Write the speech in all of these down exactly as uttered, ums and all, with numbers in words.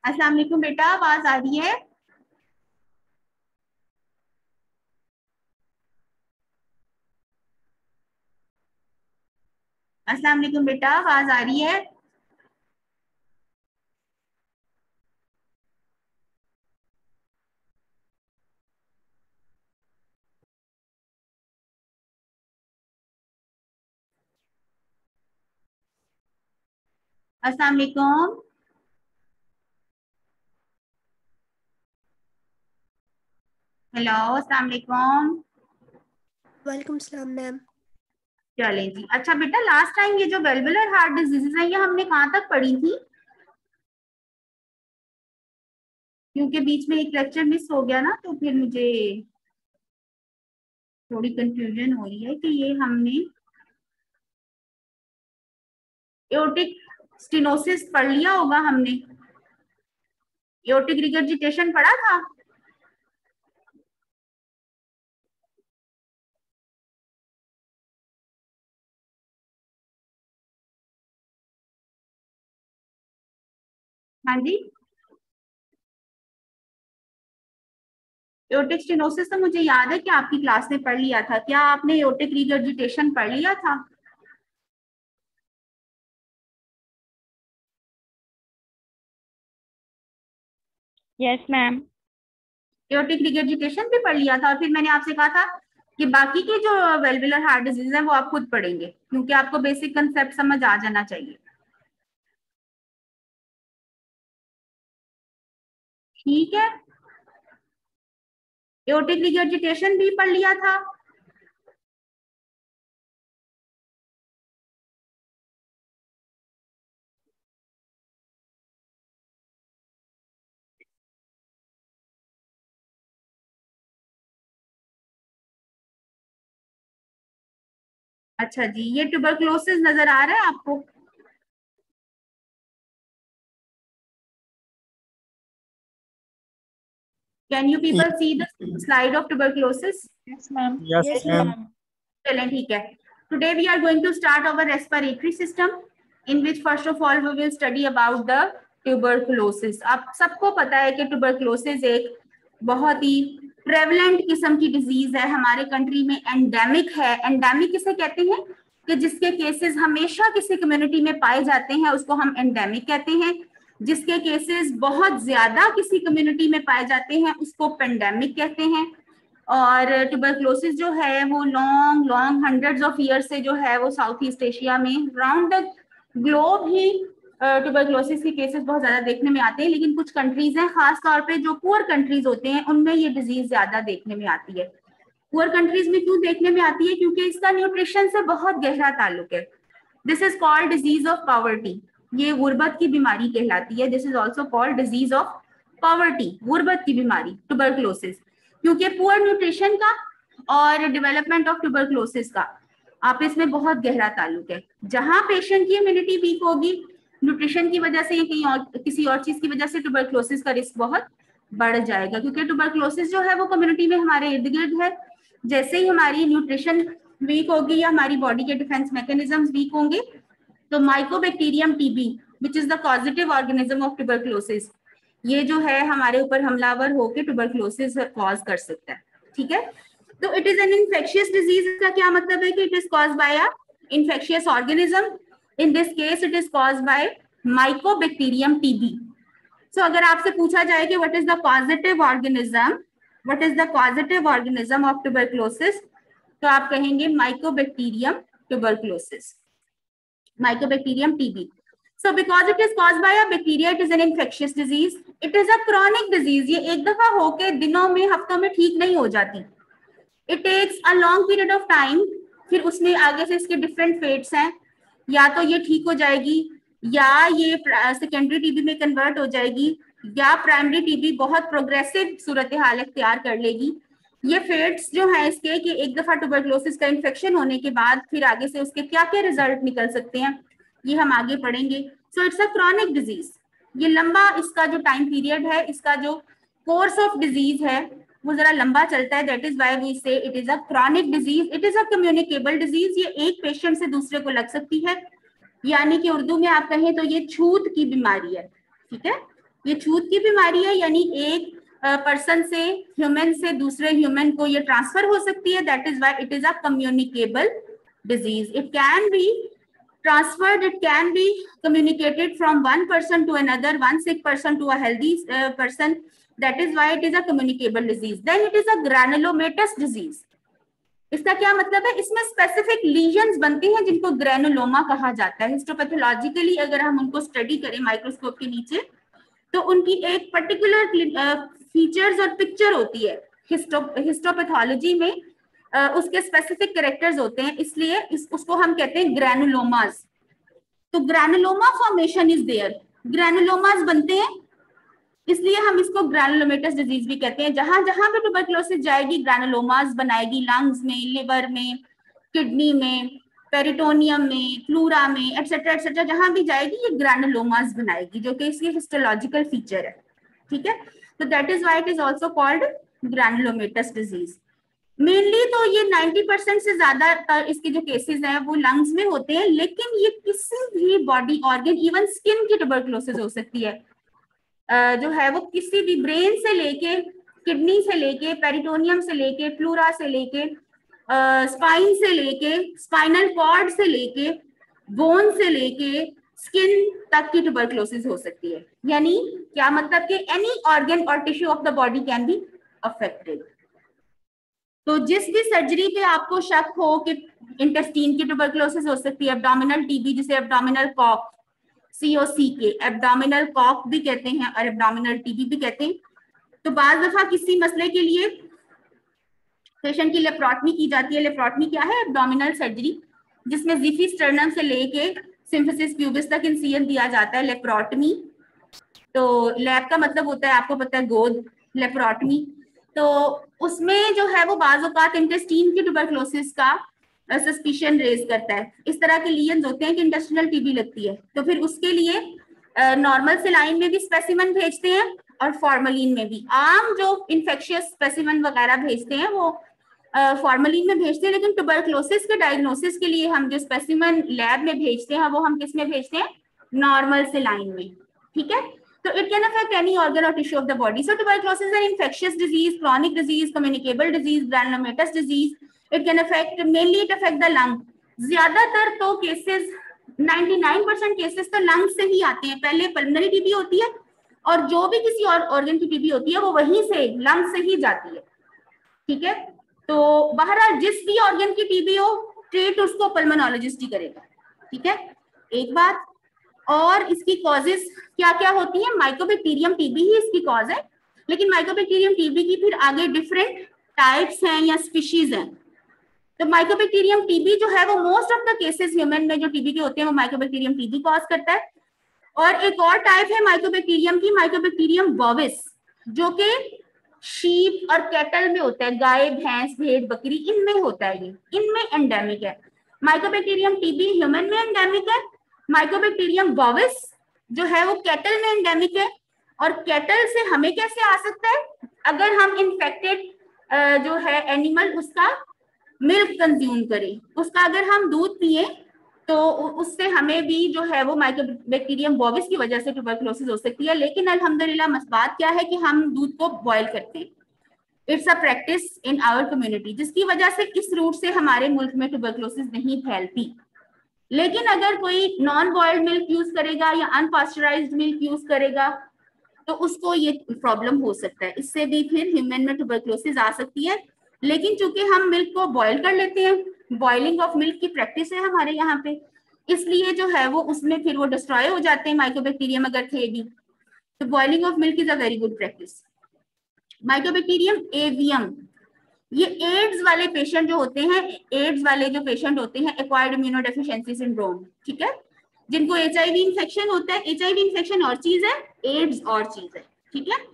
अस्सलाम वालेकुम बेटा, आवाज आ रही है? अस्सलाम वालेकुम बेटा, आवाज आ रही है? अस्सलाम वालेकुम। हेलो, अस्सलाम वालेकुम। वालेकुम सलाम मैम। चलें जी। अच्छा बेटा, लास्ट टाइम ये जो वेल्वुलर हार्ट डिजीजेज है, ये हमने कहाँ तक पढ़ी थी? क्योंकि बीच में एक लेक्चर मिस हो गया ना, तो फिर मुझे थोड़ी कंफ्यूजन हो रही है कि ये हमने एओर्टिक स्टेनोसिस पढ़ लिया होगा हमने। एओर्टिक रिगर्जिटेशन पढ़ा था? हाँ जी। एओर्टिक स्टेनोसिस तो मुझे याद है कि आपकी क्लास ने पढ़ लिया था। क्या आपने एओर्टिक रिगर्जिटेशन पढ़ लिया था? Yes ma'am. एओर्टिक रिगर्जिटेशन भी पढ़ लिया था, और फिर मैंने आपसे कहा था कि बाकी के जो वेल्वुलर हार्ट डिजीज है वो आप खुद पढ़ेंगे, क्योंकि आपको बेसिक कंसेप्ट समझ आ जाना चाहिए। ठीक है। एओर्टिक रिगर्जिटेशन भी पढ़ लिया था? अच्छा जी, ये ट्यूबरक्लोसिस नजर आ रहा है आपको? Can you people see the slide of tuberculosis? Yes ma'am. Yes, yes ma'am. Ma'am. चलें, ठीक है। Today we are going to start our respiratory system, in which first of all we will study about the tuberculosis. आप सबको पता है कि tuberculosis एक बहुत ही प्रेवलेंट किस्म की डिजीज है, हमारे कंट्री में एंडेमिक है। एंडेमिक किसे कहते हैं? कि जिसके केसेस हमेशा किसी कम्युनिटी में पाए जाते हैं उसको हम एंडेमिक कहते हैं। जिसके केसेस बहुत ज्यादा किसी कम्युनिटी में पाए जाते हैं उसको पेंडेमिक कहते हैं। और ट्यूबरक्लोसिस जो है वो long long hundreds of year से जो है वो साउथ ईस्ट एशिया में राउंड द ग्लोब ही ट्यूबरक्लोसिस के केसेस बहुत ज्यादा देखने में आते हैं। लेकिन कुछ कंट्रीज हैं, खास तौर पे जो पुअर कंट्रीज होते हैं, उनमें ये डिजीज ज्यादा देखने में आती है। पुअर कंट्रीज में क्यों देखने में आती है? क्योंकि इसका न्यूट्रिशन से बहुत गहरा ताल्लुक है। This is called disease of poverty. ये गुर्बत की बीमारी कहलाती है। This is also called disease of poverty, गुर्बत की बीमारी, ट्यूबरक्लोसिस। क्योंकि पुअर न्यूट्रिशन का और डेवलपमेंट ऑफ ट्यूबरक्लोसिस का आपस में बहुत गहरा ताल्लुक है। जहां पेशेंट की इम्यूनिटी वीक होगी, न्यूट्रिशन की वजह से या कहीं और किसी और चीज की वजह से, ट्यूबरक्लोसिस का रिस्क बहुत बढ़ जाएगा। क्योंकि ट्यूबरक्लोसिस जो है वो कम्युनिटी में हमारे इर्द गिर्द है। जैसे ही हमारी न्यूट्रिशन वीक होगी या हमारी बॉडी के डिफेंस मैकेनिज्म्स वीक होंगे, तो mycobacterium TB which is the positive organism of tuberculosis, ये जो है हमारे ऊपर हमलावर होकर ट्यूबरक्लोसिस कॉज कर सकता है। ठीक है। तो it is an infectious disease का क्या मतलब है कि it is caused by a infectious organism. In this case it is caused by mycobacterium TB. So अगर आपसे पूछा जाए कि what is the positive organism, what is the positive organism of tuberculosis, तो आप कहेंगे mycobacterium tuberculosis, Mycobacterium T B. So because it is caused by a bacteria, it is an infectious disease. It is a chronic disease. ये एक दफा होके दिनों में, हफ्तों में ठीक नहीं हो जाती. It takes a long period of time. फिर उसमें आगे से इसके different fates हैं. या तो ये ठीक हो जाएगी, या ये सेकेंडरी टीबी में कन्वर्ट हो जाएगी, या प्राइमरी टीबी बहुत प्रोग्रेसिव सूरत हाल इख्तियार कर लेगी। ये फेट्स जो है इसके कि एक दफा ट्यूबरक्लोसिस का इन्फेक्शन होने के बाद फिर आगे से उसके क्या क्या रिजल्ट निकल सकते हैं, ये हम आगे पढ़ेंगे। So it's a chronic disease. ये लंबा, इसका जो टाइम पीरियड है, इसका जो कोर्स ऑफ डिजीज है वो जरा लंबा चलता है। That is why we say it is a chronic disease. It is a communicable disease. ये एक पेशेंट से दूसरे को लग सकती है, यानी कि उर्दू में आप कहें तो ये छूत की बीमारी है। ठीक है। ये छूत की बीमारी है, यानी एक पर्सन uh, से ह्यूमन से दूसरे ह्यूमन को ये ट्रांसफर हो सकती है. That is why it is a communicable disease. It can be transferred, it can be communicated from one person to another, one sick person to a healthy uh, person. That is why it is a communicable disease. Then it is a granulomatous disease. इसका क्या मतलब है? इसमें specific lesions बनते हैं जिनको granuloma कहा जाता है. हिस्टोपैथोलॉजिकली अगर हम उनको स्टडी करें माइक्रोस्कोप के नीचे, तो उनकी एक पर्टिकुलर फीचर्स और पिक्चर होती है. हिस्टो हिस्टोपैथोलॉजी में Uh, उसके स्पेसिफिक कैरेक्टर्स होते हैं, इसलिए इस, उसको हम कहते हैं ग्रैनुलोमास. तो granuloma formation is there, granulomas बनते हैं, इसलिए हम इसको ग्रैनुलोमेटस डिजीज भी कहते हैं. जहां जहां पे ट्यूबरकुलोसिस जाएगी ग्रैनुलोमास बनाएगी, लंग्स में, लिवर में, किडनी में, पेरिटोनियम में, प्लूरा में, एटसेट्रा एटसेट्रा, जहां भी जाएगी ये ग्रैनुलोमास बनाएगी, जो कि इसकी हिस्टोलॉजिकल फीचर है. ठीक है, तो that is why it is also called granulomatous disease. Mainly तो ये नब्बे परसेंट से ज्यादा इसके जो केसेस हैं वो लंग्स में होते हैं, लेकिन ये किसी भी बॉडी ऑर्गन, इवन स्किन की ट्यूबरकुलोसिस हो सकती है. uh, जो है वो किसी भी ब्रेन से लेके, किडनी से लेके, पेरिटोनियम से लेके, प्लूरा से लेके, स्पाइन uh, से लेके, स्पाइनल कॉर्ड से लेके, बोन से लेके स्किन तक की ट्यूबरकुलोसिस हो सकती है. यानी क्या मतलब कि एनी ऑर्गन और tissue of the body can be affected. तो जिस भी सर्जरी पे आपको शक हो कि इंटेस्टीन की ट्यूबरकुलोसिस हो सकती है, एब्डोमिनल टीबी जिसे abdominal Koch, C O abdominal Koch भी कहते हैं और एब्डोमिनल टीबी भी कहते हैं. तो बाज दफा किसी मसले के लिए पेशेंट की लेप्रोटमी की जाती है. लेप्रोटमी क्या है? एब्डोमिनल सर्जरी, जिसमें जिफी स्टर्नम से लेके सिम्फिसिस प्यूबिस तक इंसिजन दिया जाता है. लेप्रोटमी, तो लैब का मतलब होता है, आपको पता है, गोद. लेप्रोटमी तो उसमें जो है वो बाज़ औक़ात इंटेस्टीन की ट्यूबरकुलोसिस का सस्पिशन रेज करता है. इस तरह के लीजन्स होते हैं कि इंटेस्टिनल टीबी लगती है, तो फिर उसके लिए नॉर्मल सेलाइन में भी स्पेसिमन भेजते हैं और फॉर्मलिन में भी. आम जो इन्फेक्शियस स्पेसिमन वगैरह भेजते हैं वो फॉर्मलिन में भेजते हैं, लेकिन ट्यूबरकुलोसिस के डायग्नोसिस के लिए हम जो स्पेसिमन लैब में भेजते हैं वो हम किस में भेजते हैं? नॉर्मल सेलाइन में. ठीक है, so it can affect any organ or tissue of the body. So tuberculosis is an infectious disease, chronic disease, communicable disease, granulomatous disease. It can affect, mainly it affect the lung. ज्यादातर तो cases, निन्यानवे percent cases तो lung से ही आते हैं. पहले pulmonary TB होती है और जो भी किसी और ऑर्गन की टीबी होती है वो वहीं से लंग से ही जाती है. ठीक है, तो बहरहाल जिस भी ऑर्गन की टीबी हो, ट्रीट उसको पल्मोनोलॉजिस्ट ही करेगा. ठीक है, एक बात. और इसकी कॉजेस क्या क्या होती है? माइकोबैक्टीरियम टीबी ही इसकी कॉज है, लेकिन माइकोबैक्टीरियम टीबी की फिर आगे डिफरेंट टाइप्स हैं या स्पीशीज हैं. तो माइकोबैक्टीरियम टीबी जो है वो most of the cases human में जो टीबी के होते हैं वो माइकोबैक्टीरियम टीबी कॉज करता है. और एक और टाइप है माइकोबैक्टीरियम की, माइकोबैक्टीरियम बोविस, जो कि शीप और कैटल में होता है, गाय, भैंस, भेड़, बकरी, इनमें होता है. ये इनमें एंडेमिक है. माइकोबैक्टीरियम टीबी ह्यूमन में एंडेमिक है. माइकोबैक्टीरियम बोविस जो है वो कैटल में एंडेमिक है. और कैटल से हमें कैसे आ सकता है? अगर हम इन्फेक्टेड जो है एनिमल उसका मिल्क कंज्यूम करें, उसका अगर हम दूध पिए तो उससे हमें भी जो है वो माइकोबैक्टीरियम बोविस की वजह से ट्यूबरकुलोसिस हो सकती है. लेकिन अल्हम्दुलिल्लाह बात क्या है कि हम दूध को बॉयल करते हैं. It's a practice in our community, जिसकी वजह से इस रूट से हमारे मुल्क में ट्यूबरकुलोसिस नहीं फैलती. लेकिन अगर कोई नॉन बॉइल्ड मिल्क यूज करेगा या अनपास्चराइज्ड मिल्क यूज करेगा तो उसको ये प्रॉब्लम हो सकता है. इससे भी फिर ह्यूमन में ट्यूबरकुलोसिस आ सकती है. लेकिन चूंकि हम मिल्क को बॉयल कर लेते हैं, बॉइलिंग ऑफ मिल्क की प्रैक्टिस है हमारे यहाँ पे, इसलिए जो है वो उसमें फिर वो डिस्ट्रॉय हो जाते हैं माइकोबैक्टीरियम अगर थे भी. तो boiling of milk is a very good practice. Mycobacterium avium, ये एड्स वाले पेशेंट जो होते हैं, एड्स वाले जो पेशेंट होते हैं, एक्वायर्ड इम्यूनोडेफिशिएंसी सिंड्रोम, ठीक है, जिनको एचआईवी इंफेक्शन होता है. एचआईवी इंफेक्शन और चीज है, एड्स और चीज है. ठीक है,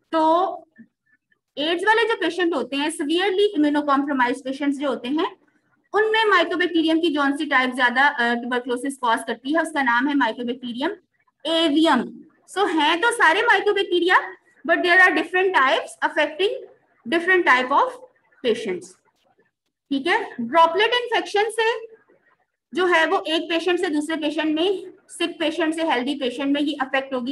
तो एड्स वाले जो पेशेंट होते हैं, सीवियरली इम्यूनोकॉम्प्रोमाइज पेशेंट्स जो होते हैं, उनमें माइकोबैक्टीरियम की जौन सी टाइप ज्यादा ट्यूबरकुलोसिस कॉज करती है, उसका नाम है माइकोबैक्टीरियम एवियम. सो है तो सारे mycobacteria, but there are different types affecting different type of patients. ठीक है, ड्रॉपलेट इन्फेक्शन से जो है वो एक पेशेंट से दूसरे पेशेंट में, सिक पेशेंट से हेल्दी पेशेंट में ये अफेक्ट होगी.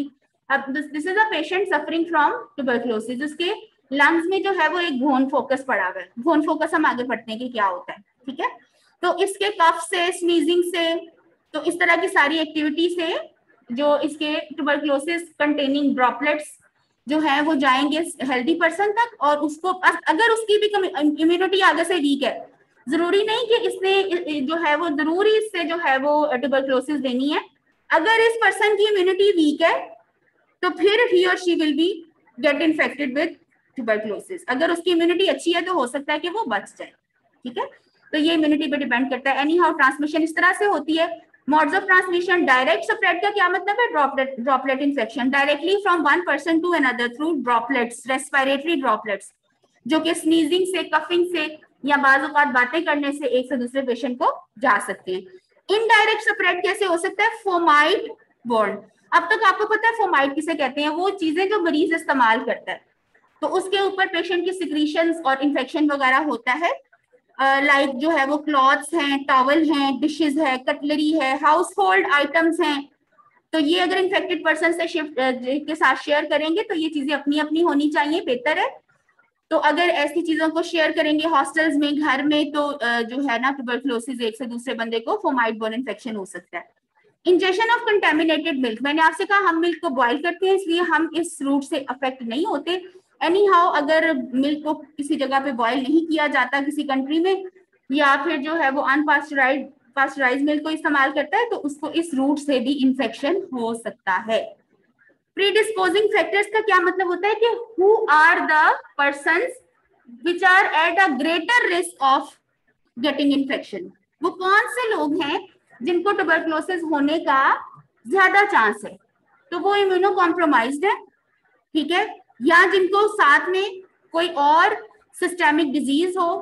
अब this is a patient suffering from tuberculosis, उसके लंग्स में जो है वो एक घोन फोकस पड़ा हुआ है। घोन फोकस हम आगे पढ़ते हैं कि क्या होता है, ठीक है। तो इसके कफ से, स्नीजिंग से, तो इस तरह की सारी एक्टिविटी से जो इसके ट्यूबरक्लोसिस कंटेनिंग ड्रॉपलेट्स जो है वो जाएंगे हेल्दी पर्सन तक, और उसको अगर उसकी भी इम्यूनिटी आगे से वीक है, जरूरी नहीं कि इसने जो है वो जरूरी इससे जो है वो ट्यूबरक्लोसिस देनी है। अगर इस पर्सन की इम्यूनिटी वीक है तो फिर ही और she will be get infected with tuberculosis. अगर उसकी इम्यूनिटी अच्छी है तो हो सकता है कि वो बच जाए, ठीक है। तो ये इम्यूनिटी पे डिपेंड करता है। एनी हाउ ट्रांसमिशन इस तरह से होती है। Modes of transmission, direct spread का क्या मतलब है? Droplet droplet infection, directly from one person to another through droplets, respiratory droplets, जो कि स्नीजिंग से, कफिंग से या बाज़ औक़ात बातें करने से एक से दूसरे पेशेंट को जा सकते हैं। इनडायरेक्ट स्प्रेड कैसे हो सकता है? Fomite borne. अब तक आपको पता है फोमाइट किसे कहते हैं? वो चीजें जो मरीज इस्तेमाल करता है, तो उसके ऊपर पेशेंट की सिक्रीशंस और इन्फेक्शन वगैरह होता है। लाइक uh, like जो है वो क्लॉथ्स हैं, टॉवल हैं, डिशेस है, कटलरी है, हाउस होल्ड आइटम्स हैं। तो ये अगर इन्फेक्टेड पर्सन से शिफ्ट uh, के साथ शेयर करेंगे तो ये चीजें अपनी अपनी होनी चाहिए, बेहतर है। तो अगर ऐसी चीजों को शेयर करेंगे हॉस्टल्स में, घर में, तो uh, जो है ना ट्यूबरक्लोसिस एक से दूसरे बंदे को फोमाइट बोर्न इन्फेक्शन हो सकता है। इंजेक्शन ऑफ कंटेमिनेटेड मिल्क, मैंने आपसे कहा हम मिल्क को बॉईल करते हैं इसलिए हम इस रूट से अफेक्ट नहीं होते। एनी हाउ अगर मिल्क को किसी जगह पे बॉईल नहीं किया जाता किसी कंट्री में, या फिर जो है वो अनपास्चराइज्ड पास्चराइज्ड मिल्क को इस्तेमाल करता है, तो उसको इस रूट से भी इन्फेक्शन हो सकता है। प्रीडिस्पोजिंग फैक्टर्स का क्या मतलब होता है कि who are the persons which are at a greater risk of getting infection. वो कौन से लोग हैं जिनको ट्यूबरक्लोसिस होने का ज्यादा चांस है? तो वो इम्यूनो कॉम्प्रोमाइज्ड है, ठीक है, या जिनको साथ में कोई और सिस्टेमिक डिजीज हो।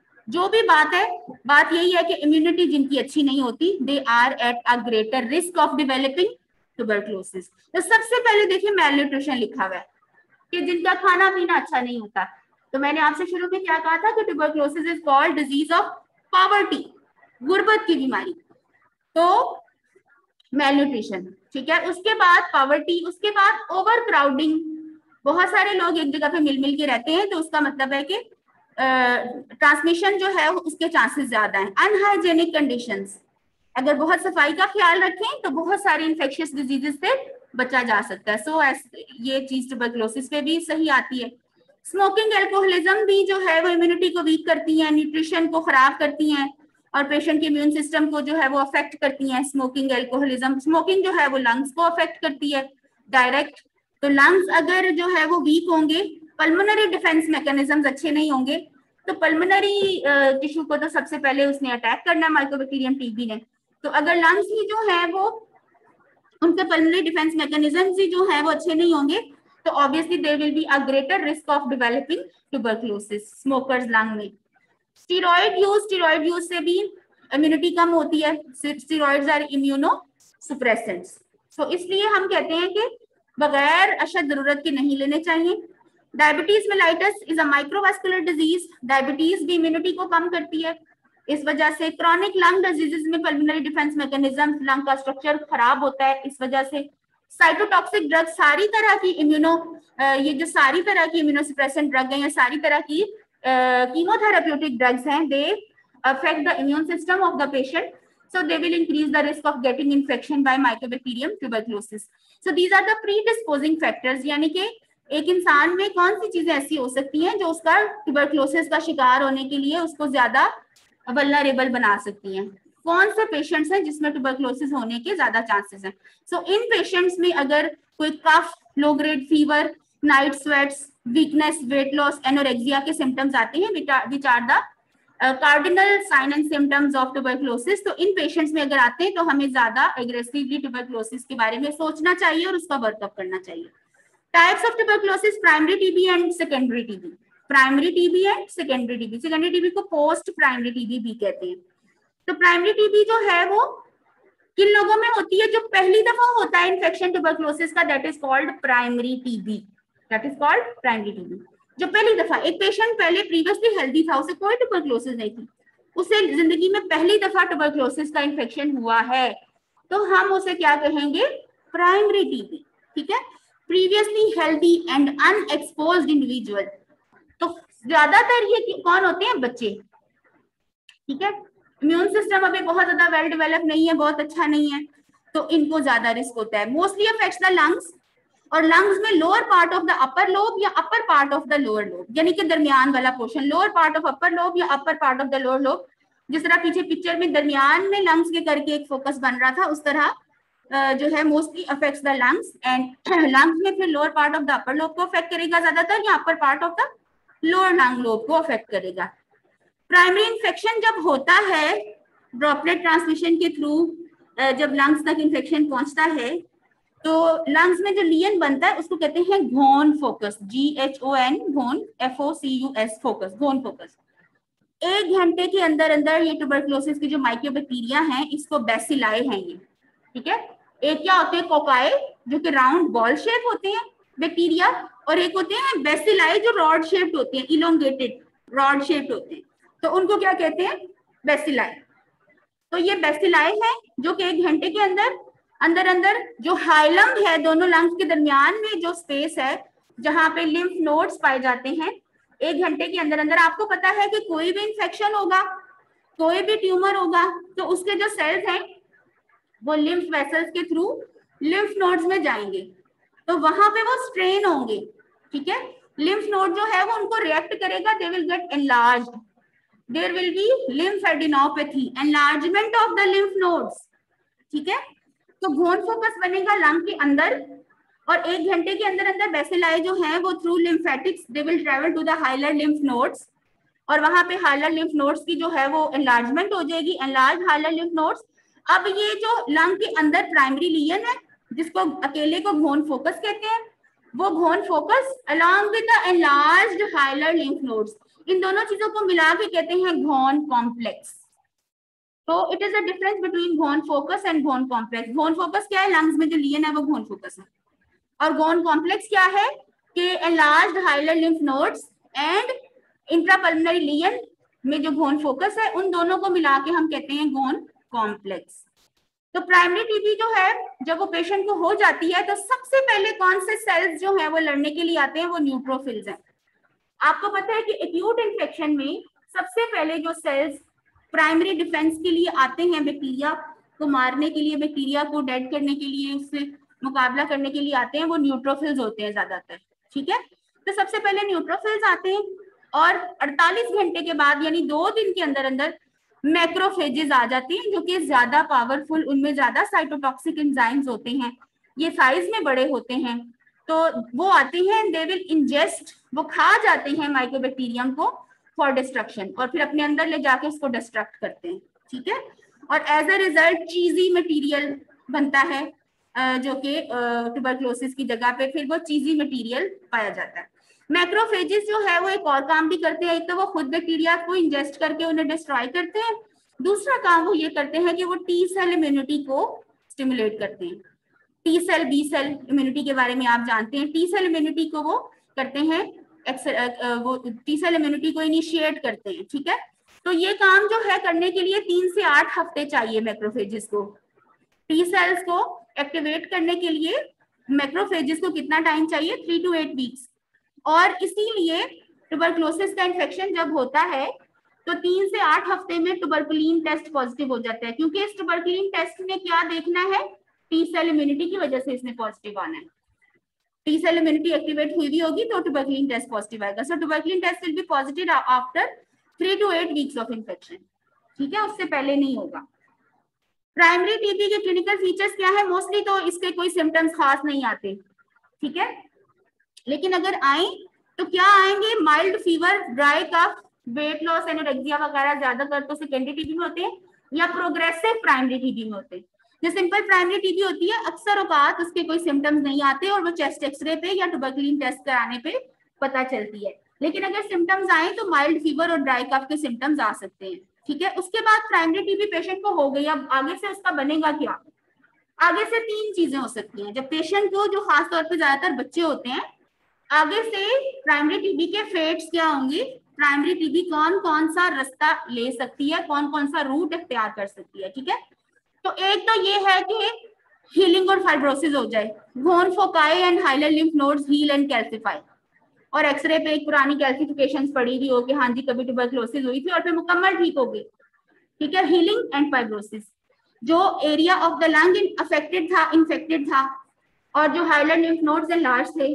जो भी बात है, बात यही है कि इम्यूनिटी जिनकी अच्छी नहीं होती, they are at a greater risk of developing tuberculosis. तो सबसे पहले देखिए मेल न्यूट्रिशन लिखा हुआ है कि जिनका खाना पीना अच्छा नहीं होता। तो मैंने आपसे शुरू में क्या कहा था कि tuberculosis is called disease of poverty, गुर्बत की बीमारी। तो मेल न्यूट्रिशन, ठीक है। उसके बाद पॉवर्टी, उसके बाद ओवर क्राउडिंग, बहुत सारे लोग एक जगह पे मिल मिल के रहते हैं, तो उसका मतलब है कि ट्रांसमिशन uh, जो है उसके चांसेस ज्यादा हैं। अनहाइजेनिक कंडीशंस, अगर बहुत सफाई का ख्याल रखें तो बहुत सारे इन्फेक्शियस डिजीजेस से बचा जा सकता है। सो so, ये चीज ट्यूबरक्लोसिस पे भी सही आती है। स्मोकिंग, एल्कोहलिज्म भी जो है वो इम्यूनिटी को वीक करती है, न्यूट्रिशन को खराब करती हैं और पेशेंट के इम्यून सिस्टम को जो है वो अफेक्ट करती हैं। स्मोकिंग, एल्कोहलिज्म, स्मोकिंग जो है वो लंग्स को अफेक्ट करती है डायरेक्ट। तो लंग्स अगर जो है वो वीक होंगे, पल्मोनरी डिफेंस मैकेनिज्म्स अच्छे नहीं होंगे, तो पल्मोनरी टिश्यू को तो सबसे पहले उसने अटैक करना है, माइकोबैक्टीरियम टीबी ने। तो अगर लंग्स ही जो है वो, उनके पल्मोनरी डिफेंस मैकेनिज्म्स ही जो है वो अच्छे नहीं होंगे, तो obviously there will be a greater risk of developing tuberculosis smokers lung में। स्टेरॉइड यूज, स्टेरॉइड यूज से भी इम्यूनिटी कम होती है। Steroids are immunosuppressants. So इसलिए हम कहते हैं कि बगैर अशद जरूरत के नहीं लेने चाहिए। Diabetes mellitus is a microvascular disease. Diabetes भी इम्यूनिटी को कम करती है। इस वजह से क्रॉनिक लंग डिजीजेस में पल्मोनरी डिफेंस मैकेनिज्म, लंग का स्ट्रक्चर खराब होता है। इस वजह से साइटोटॉक्सिक ड्रग, सारी तरह की इम्यूनो ये जो सारी तरह की इम्यूनोसप्रेसेंट ड्रग हैं या सारी तरह की कीमोथेरेप्यूटिक ड्रग्स हैं, they affect the immune system of the patient, so they will increase the risk of getting infection by mycobacterium tuberculosis. So these are the predisposing factors, यानी कि एक इंसान में कौन सी चीजें ऐसी हो सकती हैं जो उसका ट्यूबरक्लोसिस का शिकार होने के लिए उसको ज्यादा वल्नरेबल बना सकती हैं। कौन से पेशेंट्स हैं जिसमें ट्यूबरक्लोसिस होने के ज्यादा चांसेस हैं? सो so, इन पेशेंट्स में अगर कोई cough, low grade fever, night sweats, weakness, weight loss, anorexia के सिम्टम्स आते हैं, which are the cardinal sign and symptoms of tuberculosis. तो इन पेशेंट्स में अगर आते हैं तो हमें ज्यादा एग्रेसिवली ट्यूबरक्लोसिस के बारे में सोचना चाहिए और उसका वर्कअप करना चाहिए। Types of tuberculosis, primary TB and secondary TB. Primary TB and secondary TB. Secondary TB को पोस्ट प्राइमरी टीबी भी कहते हैं। तो प्राइमरी टीबी जो है वो किन लोगों में होती है? जो पहली दफा होता है इन्फेक्शन ट्यूबरक्लोसिस का, that is called primary TB. That is called primary TB. जो पहली दफा, एक पेशेंट पहले प्रीवियसली हेल्दी था, उसे कोई ट्यूबरक्लोसिस नहीं थी, उसे जिंदगी में पहली दफा ट्यूबरक्लोसिस का इन्फेक्शन हुआ है, तो हम उसे क्या कहेंगे? प्राइमरी टीबी, ठीक है। Previously healthy and unexposed individual. तो ज्यादातर ये कौन होते हैं? बच्चे। ठीक है, इम्यून सिस्टम अभी बहुत ज्यादा वेल डेवलप नहीं है, बहुत अच्छा नहीं है, तो इनको ज्यादा रिस्क होता है। मोस्टली अफेक्ट्स द लंग्स, और लंग्स में lower part of the upper lobe या upper part of the lower lobe, यानी कि दरमियान वाला portion, lower part of upper lobe या upper part of the lower lobe. जिस तरह पीछे पिक्चर में दरमियान में लंग्स के करके एक फोकस बन रहा था, उस तरह जो है mostly affects the lungs and lungs में फिर lower part of the upper lobe को अफेक्ट करेगा ज्यादातर, या upper part of the lower lung lobe को अफेक्ट करेगा। प्राइमरी इन्फेक्शन जब होता है ड्रॉपलेट ट्रांसमिशन के थ्रू, जब लंग्स तक इन्फेक्शन पहुंचता है, तो लंग्स में जो लियन बनता है उसको कहते हैं Ghon focus, G H O N, Ghon, F O C U S, focus, Ghon focus. एक घंटे के अंदर अंदर ये ट्यूबरकुलोसिस की जो माइक्रोबैक्टीरिया हैं, इसको बेसिलाई हैं ये। ठीक है, एक क्या होते हैं? कोकाई, जो कि राउंड बॉल शेप होते हैं बैक्टीरिया, और एक होते हैं बेसिलाई जो रॉड शेप्ड होते हैं, इलोंगेटेड रॉड शेप्ड होते हैं, तो उनको क्या कहते हैं? बेसिलाई। तो ये बेसिलाई है जो कि एक घंटे के अंदर अंदर अंदर जो हाइलम है, दोनों लंग्स के दरमियान में जो स्पेस है जहां पे लिम्फ नोड्स पाए जाते हैं, एक घंटे के अंदर अंदर, आपको पता है कि कोई भी इंफेक्शन होगा, कोई भी ट्यूमर होगा, तो उसके जो सेल्स हैं वो लिम्फ वेसल्स के थ्रू लिम्फ नोड्स में जाएंगे, तो वहां पे वो स्ट्रेन होंगे। ठीक है, लिम्फ नोड जो है वो उनको रिएक्ट करेगा, they will get enlarged, there will be lymphadenopathy, enlargement of the lymph nodes। ठीक है, तो घोन फोकस बनेगा लंग के अंदर, और एक घंटे के अंदर अंदर बेसिलाई जो है वो through lymphatics they will travel to the hilar lymph nodes, और वहां पे हाइलर लिम्फ नोड्स की जो है वो एनलार्जमेंट हो जाएगी, एनलार्ज हाइलर लिम्फ नोड्स। अब ये जो लंग के अंदर प्राइमरी लियन है, जिसको अकेले को घोन फोकस कहते हैं, वो Ghon focus along with the enlarged hilar lymph nodes, इन दोनों चीजों को मिला के कहते हैं घोन कॉम्प्लेक्स। तो it is a difference between Ghon focus and Ghon complex. Ghon focus क्या है? लंग्स में जो लियन है वो घोन फोकस है, और घोन कॉम्प्लेक्स क्या है? कि enlarged hilar lymph nodes and intrapulmonary lesion में जो घोन फोकस है, उन दोनों को मिला के हम कहते हैं घोन कॉम्प्लेक्स। तो प्राइमरी टीबी जो है जब वो पेशेंट को हो जाती है, तो सबसे पहले कौन से सेल्स जो है वो लड़ने के लिए आते हैं? वो न्यूट्रोफिल्स हैं। आपको पता है कि एक्यूट इन्फेक्शन में सबसे पहले जो सेल्स प्राइमरी डिफेंस के लिए आते हैं, बैक्टीरिया को मारने के लिए, बैक्टीरिया को डेड करने के लिए, उससे मुकाबला करने के लिए आते हैं, वो न्यूट्रोफिल्स होते हैं ज्यादातर। ठीक है, तो सबसे पहले न्यूट्रोफिल्स आते हैं, और अड़तालीस घंटे के बाद यानी दो दिन के अंदर अंदर मैक्रोफेजेस आ जाती हैं, जो कि ज्यादा पावरफुल, उनमें ज्यादा साइटोटॉक्सिक एंजाइम्स होते हैं, ये साइज में बड़े होते हैं, तो वो आते हैं, दे विल इंजेस्ट, वो खा जाते हैं माइक्रोबैक्टीरियम को फॉर डिस्ट्रक्शन, और फिर अपने अंदर ले जाके उसको डिस्ट्रक्ट करते हैं। ठीक है, और as a result cheesy material बनता है, जो कि ट्यूबरकुलोसिस की जगह पे फिर वो चीजी मटेरियल पाया जाता है। मैक्रोफेजेस जो है वो एक और काम भी करते हैं, एक तो वो खुद बैक्टीरिया को इंजेस्ट करके उन्हें डिस्ट्रॉय करते हैं, दूसरा काम वो ये करते हैं कि वो टी सेल इम्यूनिटी को स्टिमुलेट करते हैं। T cell B cell immunity के बारे में आप जानते हैं, टी सेल इम्यूनिटी को वो करते हैं, वो टी सेल इम्यूनिटी को इनिशिएट करते हैं। ठीक है, तो ये काम जो है करने के लिए तीन से आठ हफ्ते चाहिए मैक्रोफेजेस को। टी सेल्स को एक्टिवेट करने के लिए मैक्रोफेजेस को कितना टाइम चाहिए? Three to eight weeks. और इसीलिए ट्यूबरकुलोसिस का इन्फेक्शन जब होता है तो तीन से आठ हफ्ते में ट्यूबरकुलिन टेस्ट पॉजिटिव हो जाता है, क्योंकि इस ट्यूबरकुलिन टेस्ट में क्या देखना है? टी सेल इम्यूनिटी की वजह से इसमें पॉजिटिव आना है। टी सेल इम्यूनिटी एक्टिवेट हुई भी होगी तो ट्यूबरकुलिन टेस्ट पॉजिटिव आएगा। So tuberculin test will be positive after three to eight weeks of infection. ठीक है, उससे पहले नहीं होगा। प्राइमरी टीबी के क्लिनिकल फीचर्स क्या है? मोस्टली तो इसके कोई सिम्टम्स खास नहीं आते। ठीक है, लेकिन अगर आए तो क्या आएंगे? Mild fever, dry cough, weight loss, anorexia वगैरह ज्यादातर तो सेकेंडरी टीबी में होते हैं, या प्रोग्रेसिव प्राइमरी टीबी में होते हैं। जो सिंपल प्राइमरी टीबी होती है अक्सर औकात उसके कोई सिम्टम्स नहीं आते, और वो चेस्ट एक्सरे पे या ट्यूबरकुलिन टेस्ट कराने पे पता चलती है। लेकिन अगर सिम्टम्स आए तो माइल्ड फीवर और ड्राई कफ के सिम्टम्स आ सकते हैं। ठीक है, उसके बाद प्राइमरी टीबी पेशेंट को हो गई, अब आगे से उसका बनेगा क्या? आगे से तीन चीजें हो सकती हैं। जब पेशेंट को, जो खासतौर पर ज्यादातर बच्चे होते हैं, आगे से प्राइमरी टीबी के फेट्स क्या होंगे? प्राइमरी टीबी कौन कौन सा रास्ता ले सकती है, कौन कौन सा रूट इख्तियार कर सकती है। ठीक है, तो एक तो ये है कि हीलिंग और फाइब्रोसिस हो जाए, Ghon foci and hilar lymph nodes heal and calcify, और एक्सरे पे एक पुरानी कैल्सिफिकेशन पड़ी हुई हो कि हाँ जी कभी ट्यूबरक्लोसिस हुई थी और फिर मुकम्मल ठीक हो गई, ठीक है। हीलिंग एंड फाइब्रोसिस, जो area of the lung affected था, इन्फेक्टेड था, और जो hilar lymph nodes enlarged थे,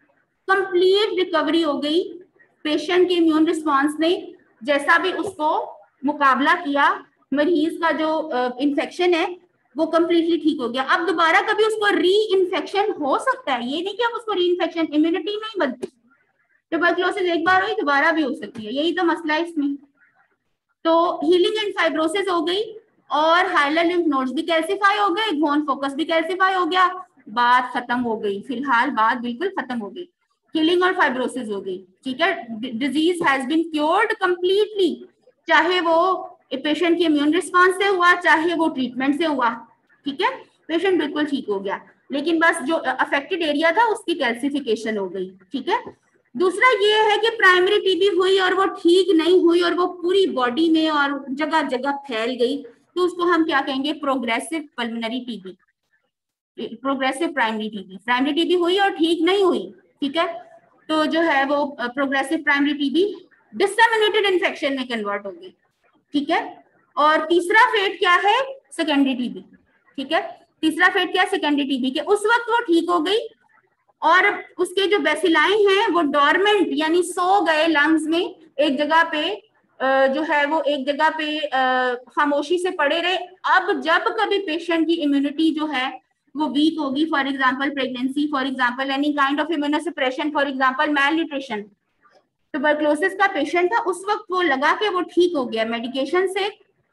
कंप्लीट रिकवरी हो गई। पेशेंट के इम्यून रिस्पॉन्स ने जैसा भी उसको मुकाबला किया, मरीज का जो इन्फेक्शन uh, है वो कंप्लीटली ठीक हो गया। अब दोबारा कभी उसको री इन्फेक्शन हो सकता है, ये नहीं कि अब उसको री इन्फेक्शन, इम्यूनिटी नहीं बनती, ट्यूबरक्लोसिस एक बार हुई दोबारा भी हो सकती है, यही तो मसला है इसमें। तो हीलिंग एंड फाइब्रोसिस हो गई और हाइलर लिम्फ नोड्स भी कैल्सिफाई हो गए, वोन फोकस भी कैल्सिफाई हो गया, बात खत्म हो गई, फिलहाल बात बिल्कुल खत्म हो गई, हीलिंग और फाइब्रोसिस हो गई, ठीक है। Disease has been cured completely, चाहे वो पेशेंट के इम्यून रिस्पॉन्स से हुआ चाहे वो ट्रीटमेंट से हुआ, ठीक है, पेशेंट बिल्कुल ठीक हो गया, लेकिन बस जो अफेक्टेड एरिया था उसकी कैल्सिफिकेशन हो गई, ठीक है। दूसरा ये है कि प्राइमरी टीबी हुई और वो ठीक नहीं हुई और वो पूरी बॉडी में और जगह जगह फैल गई, तो उसको हम क्या कहेंगे, progressive pulmonary TB, progressive primary TB. Primary TB हुई और ठीक नहीं हुई, ठीक है, तो जो है वो progressive primary TB disseminated infection में कन्वर्ट हो गई, ठीक है। और तीसरा फेट क्या है, सेकेंडरी टीबी, ठीक है। तीसरा फेट क्या है, सेकेंडरी टीबी के उस वक्त वो ठीक हो गई और उसके जो बेसिलाई हैं वो डॉर्मेंट यानी सो गए लंग्स में, एक जगह पे जो है वो एक जगह पे खामोशी से पड़े रहे। अब जब कभी पेशेंट की इम्यूनिटी जो है वो वीक होगी, for example pregnancy, for example any kind of immunosuppression, for example malnutrition, tuberculosis का पेशेंट था, उस वक्त वो लगा कि वो ठीक हो गया, मेडिकेशन से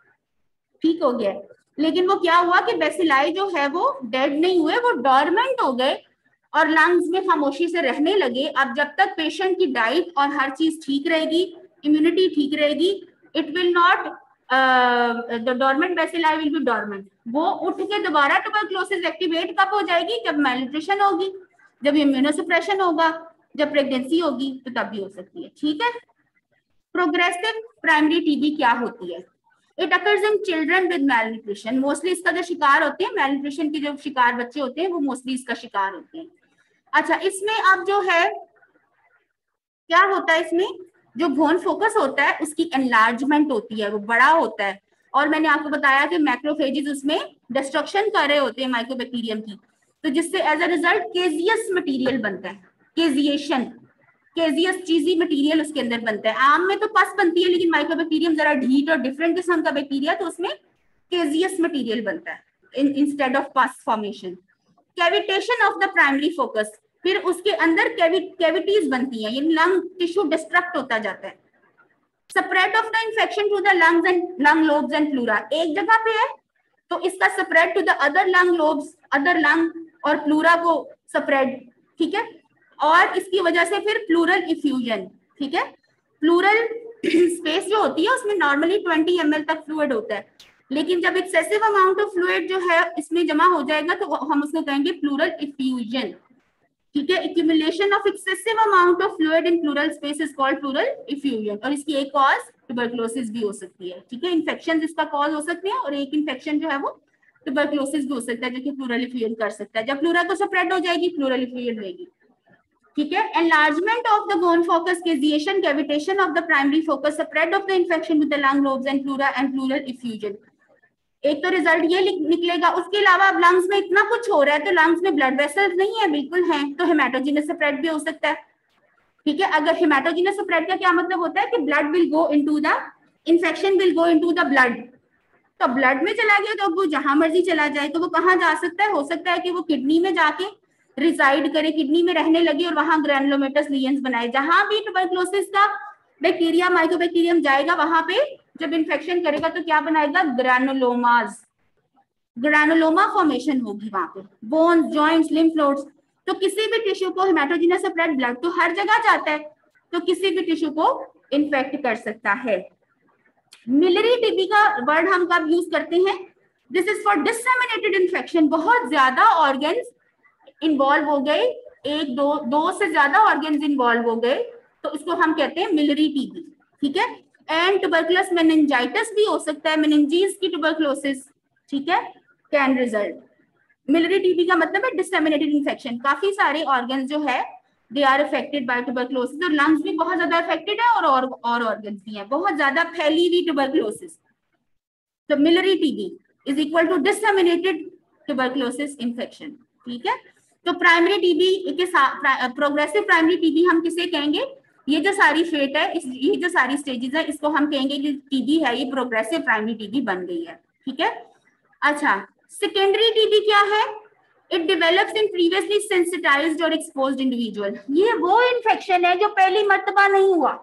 ठीक हो गया, लेकिन वो क्या हुआ कि बेसिलाई जो है वो डेड नहीं हुए, वो डॉर्मेंट हो गए और लंग्स में खामोशी से रहने लगे। अब जब तक पेशेंट की डाइट और हर चीज ठीक रहेगी, इम्यूनिटी ठीक रहेगी, it will not, the dormant bacilli will be dormant, वो उठ के दोबारा ट्यूबरक्लोसिस एक्टिवेट कब हो जाएगी, जब मैलन्यूट्रिशन होगी, जब इम्यूनोसप्रेशन होगा, जब प्रेगनेंसी होगी, तो तब भी हो सकती है, ठीक है। प्रोग्रेसिव प्राइमरी टीबी क्या होती है, it occurs in children with malnutrition, mostly इसका जो शिकार होते हैं, मैलन्यूट्रिशन के जो शिकार बच्चे होते हैं वो मोस्टली इसका शिकार होते हैं। अच्छा, इसमें अब जो है क्या होता है, इसमें जो बोन फोकस होता है उसकी एनलार्जमेंट होती है, वो बड़ा होता है, और मैंने आपको बताया कि मैक्रोफेजेस उसमें डिस्ट्रक्शन कर रहे होते हैं माइकोबैक्टीरियम की, तो जिससे as a result caseous material बनता है, केजिएशन, केजियस चीजी मटेरियल उसके अंदर बनता है। आम में तो पस बनती है, लेकिन माइकोबैक्टीरियम जरा ढीठ और डिफरेंट किस्म का बैक्टीरिया, तो उसमें केजियस मटेरियल बनता है instead of pus formation. Cavitation of the primary focus, फिर उसके अंदर कैविटीज बनती हैं, यानी लंग टिश्यू डिस्ट्रक्ट होता जाता है। Spread of the infection to the lungs and lung lobes and pleura, एक जगह पे है तो इसका spread to the other lung lobes, other lung और प्लूरा को स्प्रेड, ठीक है, और इसकी वजह से फिर प्लूरल इफ्यूजन, ठीक है। प्लूरल स्पेस जो होती है उसमें नॉर्मली ट्वेंटी एम एल तक फ्लूइड होता है, लेकिन जब एक्सेसिव अमाउंट ऑफ फ्लूइड जो है इसमें जमा हो जाएगा तो हम उसको कहेंगे प्लूरल इफ्यूजन, ठीक है। Accumulation of excessive amount of fluid in pleural space is called pleural effusion, और इसकी एक कॉज ट्यूबरक्लोसिस भी हो सकती है, ठीक है। इन्फेक्शन इसका कॉज हो सकते हैं और एक इन्फेक्शन जो है वो ट्यूबरक्लोसिस भी हो सकता है जो कि प्लूरल इफ्यूजन कर सकता है। जब प्लूरा को स्प्रेड हो जाएगी प्लूरल इफ्यूजन रहेगी, ठीक है। Enlargement of the Ghon focus, cavitation cavitation of the primary focus, spread of the infection with the lung lobes and pleura and pleural effusion, एक तो रिजल्ट ये निकलेगा। उसके अलावा अब लंग्स में इतना कुछ हो रहा है तो लंग्स में ब्लड वेसल्स नहीं है, बिल्कुल हैं, तो हेमाटोजेनस स्प्रेड भी हो सकता है, ठीक है। अगर हेमाटोजेनस स्प्रेड का क्या मतलब होता है कि blood will go into the infection will go into the blood, तो ब्लड में चला गया तो वो जहां मर्जी चला जाए, तो वो कहाँ जा सकता है, हो सकता है कि वो किडनी में जाके रिसाइड करे, किडनी में रहने लगे और वहां ग्रैनुलोमेटस लीजन्स बनाए। जहां भी ट्यूबरक्लोसिस का बैक्टीरिया माइकोबैक्टीरियम जाएगा वहां पे जब इन्फेक्शन करेगा तो क्या बनाएगा, ग्रैनुलोमास, ग्रैनुलोमा फॉर्मेशन होगी वहां पे, बोन्स, जॉइंट्स, लिम्फ नोड्स। तो किसी भी टिश्यू को हेमाटोजेनस स्प्रेड, ब्लड तो हर जगह जाता है, तो किसी भी टिश्यू को इन्फेक्ट कर सकता है। मिलरी टीबी का वर्ड हम कब यूज करते हैं, this is for disseminated infection, बहुत ज्यादा ऑर्गन्स इन्वॉल्व हो गए, एक दो दो से ज्यादा ऑर्गन्स इन्वॉल्व हो गए, तो इसको हम कहते हैं मिलरी टीबी, ठीक है। एंड ट्यूबरकुलस मेनिंजाइटिस भी हो सकता है, मेनिंजीज की ट्यूबरकुलोसिस, ठीक है, कैन रिजल्ट। मिलियरी टीबी का मतलब है डिसेमिनेटेड इन्फेक्शन, काफी सारे ऑर्गन जो है they are affected by tuberculosis, और लंग्स भी बहुत ज्यादा अफेक्टेड है और और, और ऑर्गन्स भी हैं, बहुत ज्यादा फैली हुई ट्यूबरक्लोसिस। तो miliary TB is equal to disseminated tuberculosis infection, ठीक है। तो प्राइमरी टीबी के साथ प्रोग्रेसिव प्राइमरी टीबी हम किसे कहेंगे, ये जो सारी फेट है, इस ये जो सारी स्टेजेस है, इसको हम कहेंगे कि टीबी है ये प्रोग्रेसिव प्राइमरी टीबी बन गई है, ठीक है। अच्छा, सेकेंडरी टीबी क्या है, it develops in previously sensitized और एक्सपोज्ड इंडिविजुअल। ये वो इन्फेक्शन है जो पहली मर्तबा नहीं हुआ,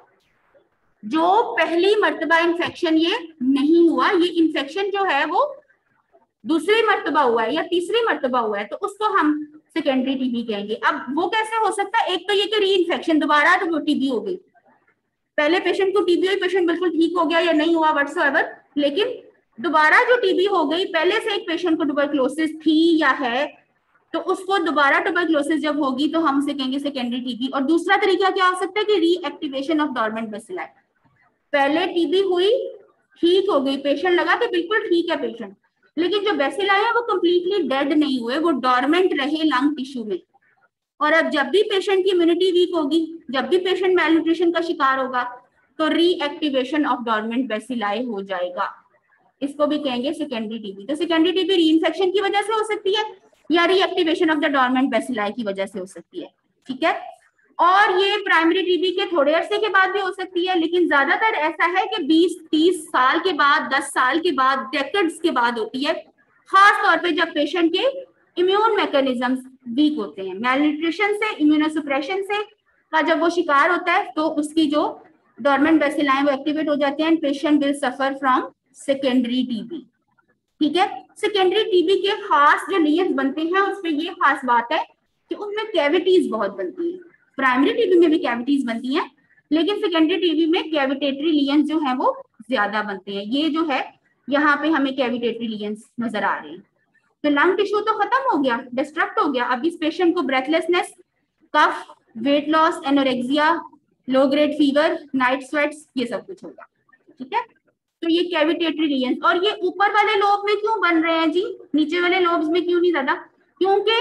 जो पहली मर्तबा इन्फेक्शन ये नहीं हुआ, ये इन्फेक्शन जो है वो दूसरी मर्तबा हुआ है या तीसरी मर्तबा हुआ है, तो उसको हम सेकेंडरी टीबी कहेंगे। अब वो कैसे हो सकता है, एक तो ये कि री इन्फेक्शन दोबारा तो टीबी हो गई, पहले पेशेंट को टीबी हुई, पेशेंट बिल्कुल ठीक हो गया या नहीं हुआ व्हाटसोएवर, लेकिन दोबारा जो टीबी हो गई, पहले से एक पेशेंट को ट्यूबरक्लोसिस थी या है, तो उसको दोबारा ट्यूबरक्लोसिस जब होगी तो हम उसे कहेंगे सेकेंडरी टीबी। और दूसरा तरीका क्या हो सकता है कि रीएक्टिवेशन ऑफ डोरमेंट बेसिलाई, पहले टीबी हुई, ठीक हो गई, पेशेंट लगा कि बिल्कुल ठीक है पेशेंट, लेकिन जो बेसिलाई है वो कंप्लीटली डेड नहीं हुए, वो डोरमेंट रहे लंग टिश्यू में। और अब जब भी पेशेंट की इम्यूनिटी वीक होगी, जब भी पेशेंट मैलन्यूट्रिशन का शिकार होगा, तो रीएक्टिवेशन ऑफ डोरमेंट बेसिलाई हो जाएगा, इसको भी कहेंगे सेकेंडरी टीबी। तो सेकेंडरी टीबी रीइंफेक्शन की वजह से हो सकती है या reactivation of the dormant bacilli की वजह से हो सकती है, ठीक है। और ये प्राइमरी टीबी के थोड़े अरसे के बाद भी हो सकती है, लेकिन ज्यादातर ऐसा है कि बीस तीस साल के बाद, दस साल के बाद, डेकेड्स के बाद होती है, खास तौर पे जब पेशेंट के इम्यून मैकेनिज्म्स वीक होते हैं, मैलन्यूट्रिशन से, इम्यूनोसुप्रेशन से का जब वो शिकार होता है, तो उसकी जो डोरमेंट बेसिलाई वो एक्टिवेट हो जाते हैं, patient will suffer from secondary TB, ठीक है। सेकेंडरी टीबी के खास जो लीजन्स बनते हैं उसमें ये खास बात है कि उनमें कैविटीज बहुत बनती है, प्राइमरी टीबी में भी कैविटीज बनती हैं, लेकिन सेकेंडरी टीबी में कैविटेटरी लीजन्स जो है वो ज्यादा बनते हैं। ये जो है यहाँ पे हमें कैविटेटरी लीजन्स नजर आ रहे हैं। तो लंग टिश्यू तो खत्म हो गया, डिस्ट्रक्ट हो गया, अब इस पेशेंट को breathlessness, cough, weight loss, anorexia, low grade fever, night sweats, ये सब कुछ होगा, ठीक है। तो ये कैविटेटरी लीजन्स, और ये ऊपर वाले लोब में क्यों बन रहे हैं जी, नीचे वाले लोब्स में क्यों नहीं ज्यादा, क्योंकि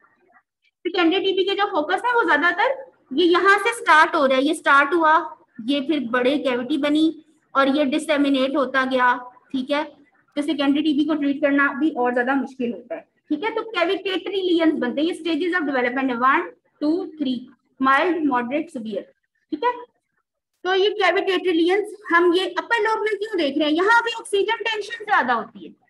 सेकेंडरी टीबी के जो फोकस है वो ज्यादातर ये यहाँ से स्टार्ट हो रहा है, ये स्टार्ट हुआ, ये फिर बड़े कैविटी बनी और ये डिसेमिनेट होता गया, ठीक है। तो सेकेंडरी टीबी को ट्रीट करना भी और ज्यादा मुश्किल होता है, ठीक है। तो कैविटेटरी लीजन्स बनते हैं, ये स्टेजेस ऑफ डेवलपमेंट है, one two three, mild, moderate, severe, ठीक है। तो ये कैविटेटरी लीजन्स हम ये अपर लोब में क्यों देख रहे हैं, यहाँ पे ऑक्सीजन टेंशन ज्यादा होती है,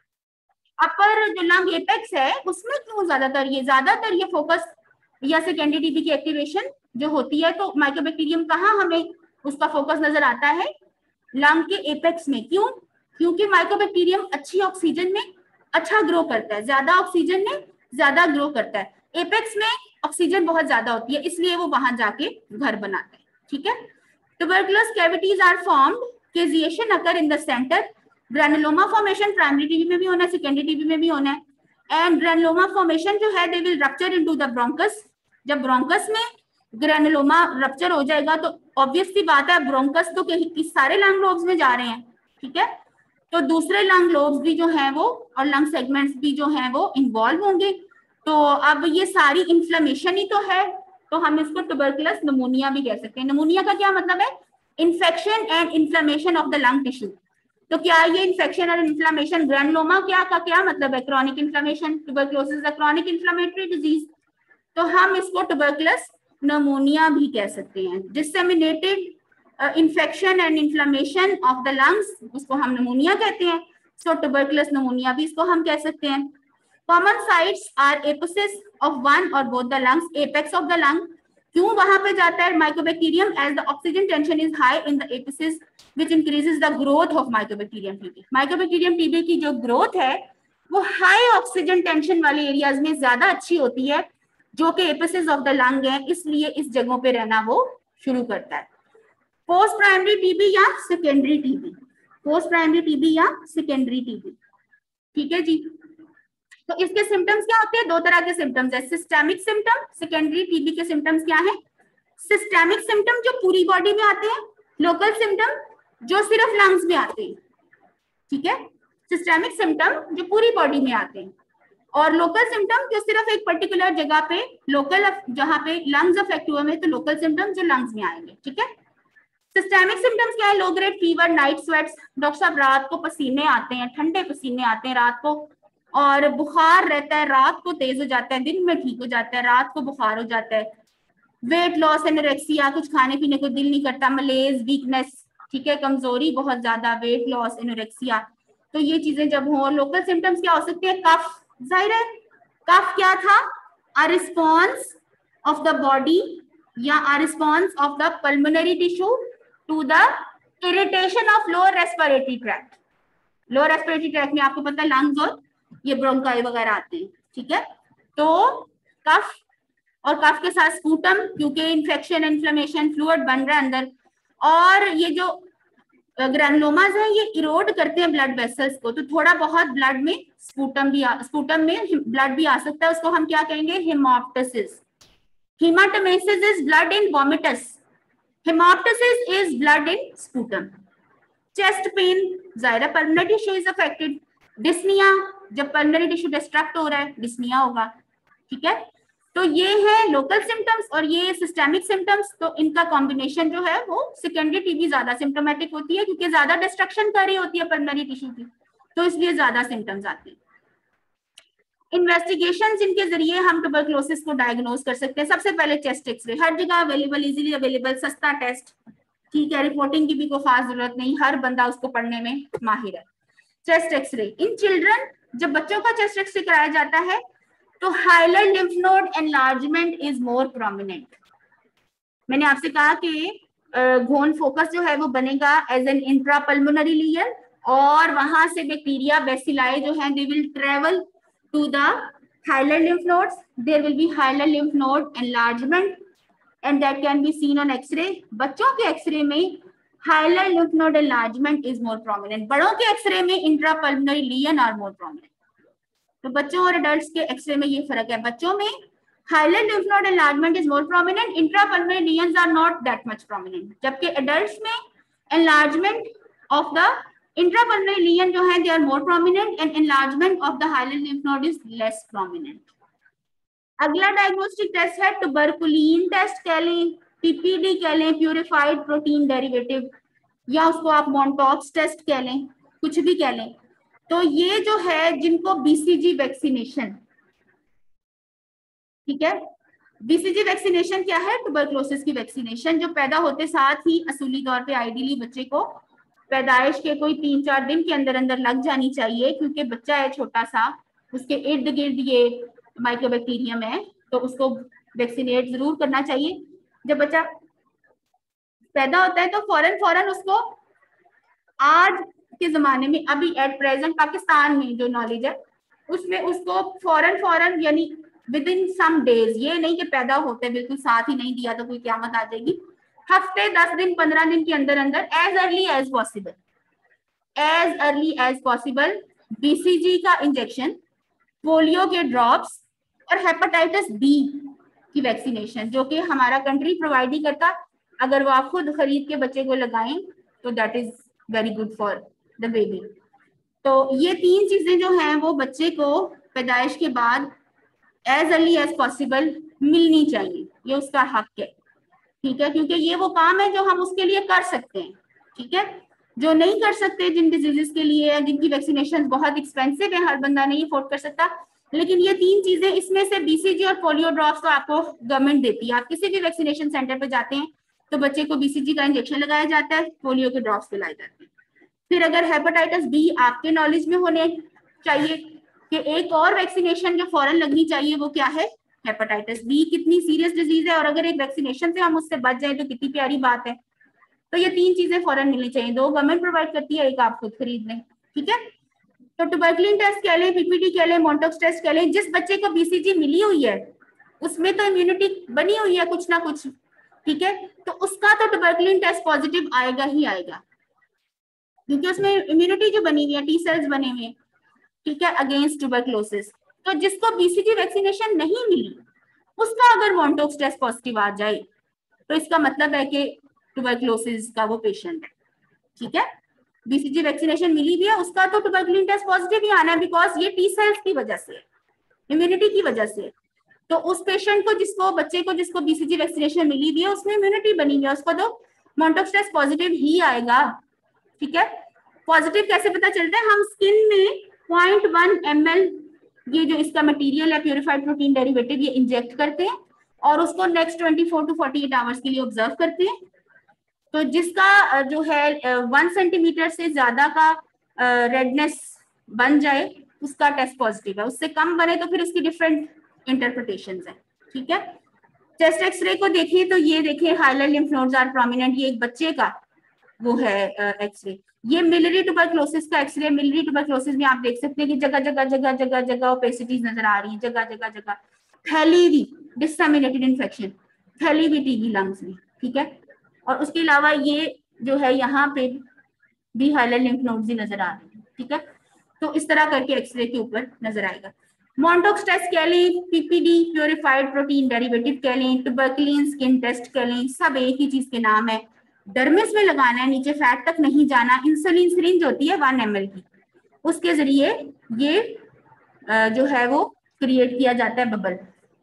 अपर जो लंग एपेक्स है उसमें क्यों ज्यादातर ये ज्यादातर ये फोकस या सेकेंडरी टीबी की एक्टिवेशन जो होती है, तो माइकोबैक्टीरियम कहाँ हमें उसका फोकस नजर आता है, लंग के एपेक्स में। क्यों, क्योंकि माइकोबैक्टीरियम अच्छी ऑक्सीजन में अच्छा ग्रो करता है, ज्यादा ऑक्सीजन में ज्यादा ग्रो करता है, एपेक्स में ऑक्सीजन बहुत ज्यादा होती है, इसलिए वो वहां जाके घर बनाता है, ठीक है। Tuberculous cavities are formed, caseation occur in the centre, granuloma formation primary TB में भी होना है, सेकेंडरी टीबी में भी होना है, एंड ग्रैनुलोमा फॉर्मेशन जो है they will rupture into the bronchus. जब ब्रोंकस में ग्रैनुलोमा रप्चर हो जाएगा तो ऑब्वियस सी बात है, ब्रोंकस तो किस सारे लंग लोब्स में जा रहे हैं, ठीक है, तो दूसरे लंग लोब्स भी जो है वो और लंग सेगमेंट्स भी जो है वो इन्वॉल्व होंगे। तो अब ये सारी इन्फ्लेमेशन ही तो है, तो हम इसको ट्यूबरकुलस निमोनिया भी कह सकते हैं। निमोनिया का क्या मतलब है, infection and inflammation of the lung tissue. तो क्या ये इन्फेक्शन और इन्फ्लेमेशन, ग्रैनुलोमा क्या का क्या मतलब है, chronic inflammation, tuberculosis a chronic inflammatory disease, तो हम इसको ट्यूबरकुलस निमोनिया भी कह सकते हैं। Disseminated infection and inflammation of the lungs, उसको हम निमोनिया कहते हैं, सो ट्यूबरकुलस निमोनिया भी इसको हम कह सकते हैं। Common sites are apices of one और both the lungs, apex of the lung, क्यों वहां पे जाता है mycobacterium, as the oxygen tension is high in the apices which increases the growth of mycobacterium T B. Mycobacterium T B की जो growth है वो हाई ऑक्सीजन टेंशन वाले एरियाज में ज्यादा अच्छी होती है, जो कि एपिसिस ऑफ द लंग है, इसलिए इस जगहों पे रहना वो शुरू करता है। पोस्ट प्राइमरी टीबी या secondary TB, post primary TB या सेकेंडरी टीबी, ठीक है जी। तो इसके सिम्टम्स क्या होते हैं, दो तरह के सिम्टम्स है, सिस्टेमिक सिम्टम, सेकेंडरी टीबी के सिम्टम्स क्या है, सिस्टेमिक सिम्टम जो पूरी बॉडी में आते हैं, लोकल सिम्टम जो सिर्फ लंग्स में आते हैं, ठीक है, सिस्टेमिक सिम्टम जो पूरी बॉडी में आते हैं, और लोकल सिम्टम जो सिर्फ एक पर्टिकुलर जगह पे लोकल जहां पे लंग्स अफेक्ट हुए हैं तो लोकल सिम्टम जो लंग्स में आएंगे, ठीक है। सिस्टेमिक सिम्टम्स क्या है? Low grade fever, night sweats, doctor साहब रात को पसीने आते हैं, ठंडे पसीने आते हैं रात को, और बुखार रहता है, रात को तेज हो जाता है, दिन में ठीक हो जाता है, रात को बुखार हो जाता है, वेट लॉस, एनोरेक्सिया, कुछ खाने पीने को दिल नहीं करता, मलेज, वीकनेस, ठीक है, कमजोरी बहुत ज्यादा, वेट लॉस, एनोरेक्सिया, तो ये चीजें जब हो। लोकल सिम्टम्स क्या हो सकते हैं? कफ, जाहिर है कफ क्या था? A response of the body या a response of the pulmonary tissue to the irritation of lower respiratory tract. Lower respiratory tract में आपको पता है लंग्स और ये ब्रोंकाई वगैरह आते हैं, ठीक है। तो कफ और कफ के साथ स्पूटम, क्योंकि इन्फेक्शन, इन्फ्लेमेशन, फ्लूइड बन रहा है अंदर, और ये जो ग्रैनुलोमास है ये इरोड करते हैं ब्लड वेसल्स को, तो थोड़ा बहुत ब्लड में स्पूटम भी आ, स्पूटम में ब्लड भी आ सकता है, उसको हम क्या कहेंगे? Haemoptysis. Haematemesis is blood in vomitus, haemoptysis is blood in sputum. Chest pain, जाहिर pulmonary tissue is affected. Dyspnoea, जब पल्मोनरी टिश्यू डिस्ट्रक्ट हो रहा है डिस्निया होगा, ठीक है। तो ये है लोकल सिम्टम्स और ये सिस्टेमिक सिम्टम्स, तो इनका कॉम्बिनेशन जो है वो सेकेंडरी टीबी ज्यादा सिम्टोमेटिक होती है क्योंकि ज्यादा डिस्ट्रक्शन कर रही होती है पल्मोनरी टिश्यू की, तो इसलिए ज्यादा सिम्टम्स आते हैं। इन्वेस्टिगेशन जिनके जरिए हम ट्यूबरकुलोसिस को डायग्नोज कर सकते हैं, सबसे पहले चेस्ट एक्सरे, हर जगह अवेलेबल, इजीली अवेलेबल, सस्ता टेस्ट, ठीक है, रिपोर्टिंग की भी कोई खास जरूरत नहीं, हर बंदा उसको पढ़ने में माहिर है। चेस्ट एक्सरे इन चिल्ड्रन, जब बच्चों का चेस्ट एक्सरे कराया जाता है तो hilar lymph node enlargement is more prominent. मैंने आपसे कहा कि घोन फोकस जो है वो बनेगा एज एन इंट्रापल्मोनरी लीजन, और वहां से बैक्टीरिया बेसिलाई जो है they will travel to the hilar lymph nodes, there will be hilar lymph node enlargement and that can be seen on X-ray. बच्चों के एक्सरे में hilar lymph node enlargement is more prominent, बड़ों के X-ray में intrapulmonary lesion are more prominent. तो बच्चों और adults के एक्सरे में ये फर्क है, बच्चों में hilar lymph node enlargement is more prominent, intrapulmonary lesions are not that much prominent, जबकि एडल्ट्स में enlargement of the intrapulmonary lesion जो है they are more prominent and enlargement of the hilar lymph node is less prominent. अगला diagnostic test है tuberculin test कह लें, PPD कह लें, प्यूरिफाइड प्रोटीन डेरिवेटिव, या उसको आप मॉन्टॉक्स टेस्ट कह लें, कुछ भी कह लें। तो ये जो है जिनको बीसीजी वैक्सीनेशन, ठीक है, बीसीजी वैक्सीनेशन क्या है? ट्यूबरकुलोसिस की वैक्सीनेशन, जो पैदा होते साथ ही असूली तौर पे आइडियली बच्चे को पैदाइश के कोई तीन चार दिन के अंदर अंदर लग जानी चाहिए, क्योंकि बच्चा है छोटा सा, उसके इर्द गिर्द ये माइक्रोबैक्टीरियम है, तो उसको वैक्सीनेट जरूर करना चाहिए। जब बच्चा पैदा होता है तो फौरन फौरन उसको, आज के जमाने में अभी एट प्रेजेंट पाकिस्तान में जो नॉलेज है उसमें उसको फौरन फौरन यानी विद इन सम डेज, ये नहीं कि पैदा होते बिल्कुल साथ ही नहीं दिया तो कोई क्यामत आ जाएगी, हफ्ते दस दिन पंद्रह दिन के अंदर अंदर as early as possible as early as possible BCG का इंजेक्शन, पोलियो के ड्रॉप्स और हेपेटाइटिस बी की वैक्सीनेशन, जो कि हमारा कंट्री प्रोवाइड ही करता, अगर वो आप खुद खरीद के बच्चे को लगाएं तो that is very good for the baby. तो ये तीन चीजें जो हैं वो बच्चे को पैदाइश के बाद एज अर्ली एज पॉसिबल मिलनी चाहिए, ये उसका हक है, ठीक है, क्योंकि ये वो काम है जो हम उसके लिए कर सकते हैं, ठीक है। जो नहीं कर सकते जिन डिजीजेस के लिए, जिनकी वैक्सीनेशन बहुत एक्सपेंसिव है, हर बंदा नहीं अफोर्ड कर सकता, लेकिन ये तीन चीजें इसमें से बीसीजी और पोलियो ड्रॉप्स तो आपको गवर्नमेंट देती है। आप किसी भी वैक्सीनेशन सेंटर पे जाते हैं तो बच्चे को बीसीजी का इंजेक्शन लगाया जाता है, पोलियो के ड्रॉप्स पिलाए जाते हैं। फिर अगर हेपेटाइटिस बी आपके नॉलेज में होने चाहिए कि एक और वैक्सीनेशन जो फौरन लगनी चाहिए वो क्या है? हेपेटाइटिस बी कितनी सीरियस डिजीज है और अगर एक वैक्सीनेशन से हम उससे बच जाए तो कितनी प्यारी बात है। तो ये तीन चीजें फौरन मिलनी चाहिए, दो गवर्नमेंट प्रोवाइड करती है, एक आप खुद खरीद लें, ठीक है। तो ट्यूबरकुलिन टेस्ट कह लें, पीपीटी कह लें, मॉन्टॉक्स टेस्ट कह लें, जिस बच्चे को बीसीजी मिली हुई है उसमें तो इम्यूनिटी बनी हुई है कुछ ना कुछ, ठीक है, तो उसका तो ट्यूबरकुलिन टेस्ट पॉजिटिव आएगा ही आएगा, क्योंकि उसमें इम्यूनिटी जो बनी हुई है, टी सेल्स बने हुए हैं, ठीक है, अगेंस्ट ट्यूबरकुलोसिस। तो जिसको बीसीजी वैक्सीनेशन नहीं मिली उसका अगर मॉन्टॉक्स टेस्ट पॉजिटिव आ जाए तो इसका मतलब है कि ट्यूबरकुलोसिस का वो पेशेंट है, ठीक है। बीसीजी वैक्सीनेशन मिली भी है उसका तो ट्यूबरकुलिन टेस्ट पॉजिटिव ही आना है, बिकॉज ये टी सेल्स की वजह से है, इम्यूनिटी की वजह से। तो उस पेशेंट को, जिसको बच्चे को जिसको बीसीजी वैक्सीनेशन मिली हुई है, उसमें इम्यूनिटी बनी हुई है, उसको तो मोंटोक्स पॉजिटिव ही आएगा। ठीक है, पॉजिटिव कैसे पता चलता है? हम स्किन में पॉइंट वन एम एल ये जो इसका मटेरियल है प्यूरिफाइड प्रोटीन डेरिवेटिव, ये इंजेक्ट करते हैं और उसको next twenty four to forty eight hours के लिए ऑब्जर्व करते हैं। तो जिसका जो है वन सेंटीमीटर से ज्यादा का रेडनेस बन जाए उसका टेस्ट पॉजिटिव है, उससे कम बने तो फिर उसकी डिफरेंट इंटरप्रिटेशंस है। ठीक है, चेस्ट एक्सरे को देखें तो ये देखें hilar lymph nodes are prominent, ये एक बच्चे का वो है एक्सरे। ये मिलियरी ट्यूबरक्लोसिस का एक्सरे। मिलियरी ट्यूबरक्लोसिस में आप देख सकते हैं कि जगह जगह जगह जगह जगह ओपेसिटीज नजर आ रही है, जगह जगह जगह फैली हुई डिसमिनेटेड इन्फेक्शन, फैली हुई टीबी लंग्स में। ठीक है, और उसके अलावा ये जो है यहाँ पे भी हाइलाइट लिम्फ नोड्स ही नजर आ रही है। ठीक है, तो इस तरह करके एक्सरे के ऊपर नजर आएगा। मॉन्टोक्स टेस्ट कह लें, पीपीडी प्योरिफाइड प्रोटीन डेरिवेटिव कह लें, ट्यूबरकुलिन स्किन टेस्ट कह लें, सब एक ही चीज के नाम है। डर्मिस में लगाना है, नीचे फैट तक नहीं जाना। इंसुलिन सिरिंज होती है वन एम एल की, उसके जरिए ये जो है वो क्रिएट किया जाता है बबल।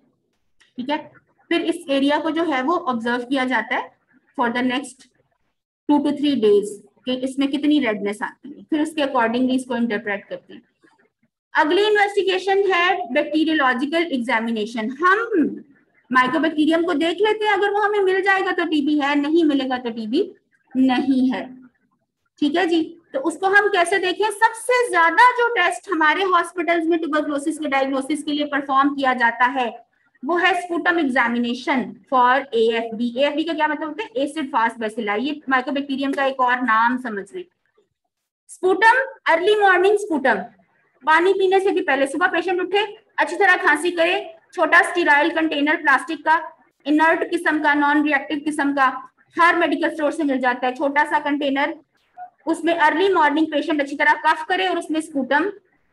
ठीक है, फिर इस एरिया को जो है वो ऑब्जर्व किया जाता है for the next two to three days कि इसमें कितनी रेडनेस आती है, फिर उसके अकॉर्डिंगली इसको इंटरप्रेट करते हैं। अगली इन्वेस्टिगेशन है बैक्टीरियोलॉजिकल एग्जामिनेशन। हम माइक्रोबैक्टीरियम को देख लेते हैं, अगर वो हमें मिल जाएगा तो टीबी है, नहीं मिलेगा तो टीबी नहीं है। ठीक है जी, तो उसको हम कैसे देखें? सबसे ज्यादा जो टेस्ट हमारे हॉस्पिटल्स में ट्यूबरकुलोसिस के डायग्नोसिस के लिए परफॉर्म किया जाता है वो है sputum examination for AFB. AFB का क्या मतलब होता है? Acid fast bacilli. ये माइक्रोबैक्टीरियम का एक और नाम समझ लें। स्पूटम, अर्ली मॉर्निंग स्पूटम, पानी पीने से भी पहले, सुबह पेशेंट उठे, अच्छी तरह खांसी करे, छोटा स्टीराइल कंटेनर प्लास्टिक का, इनर्ट किस्म का, नॉन रिएक्टिव किस्म का, हर मेडिकल स्टोर से मिल जाता है, छोटा सा कंटेनर। उसमें अर्ली मॉर्निंग पेशेंट अच्छी तरह कफ करे और उसमें स्पूटम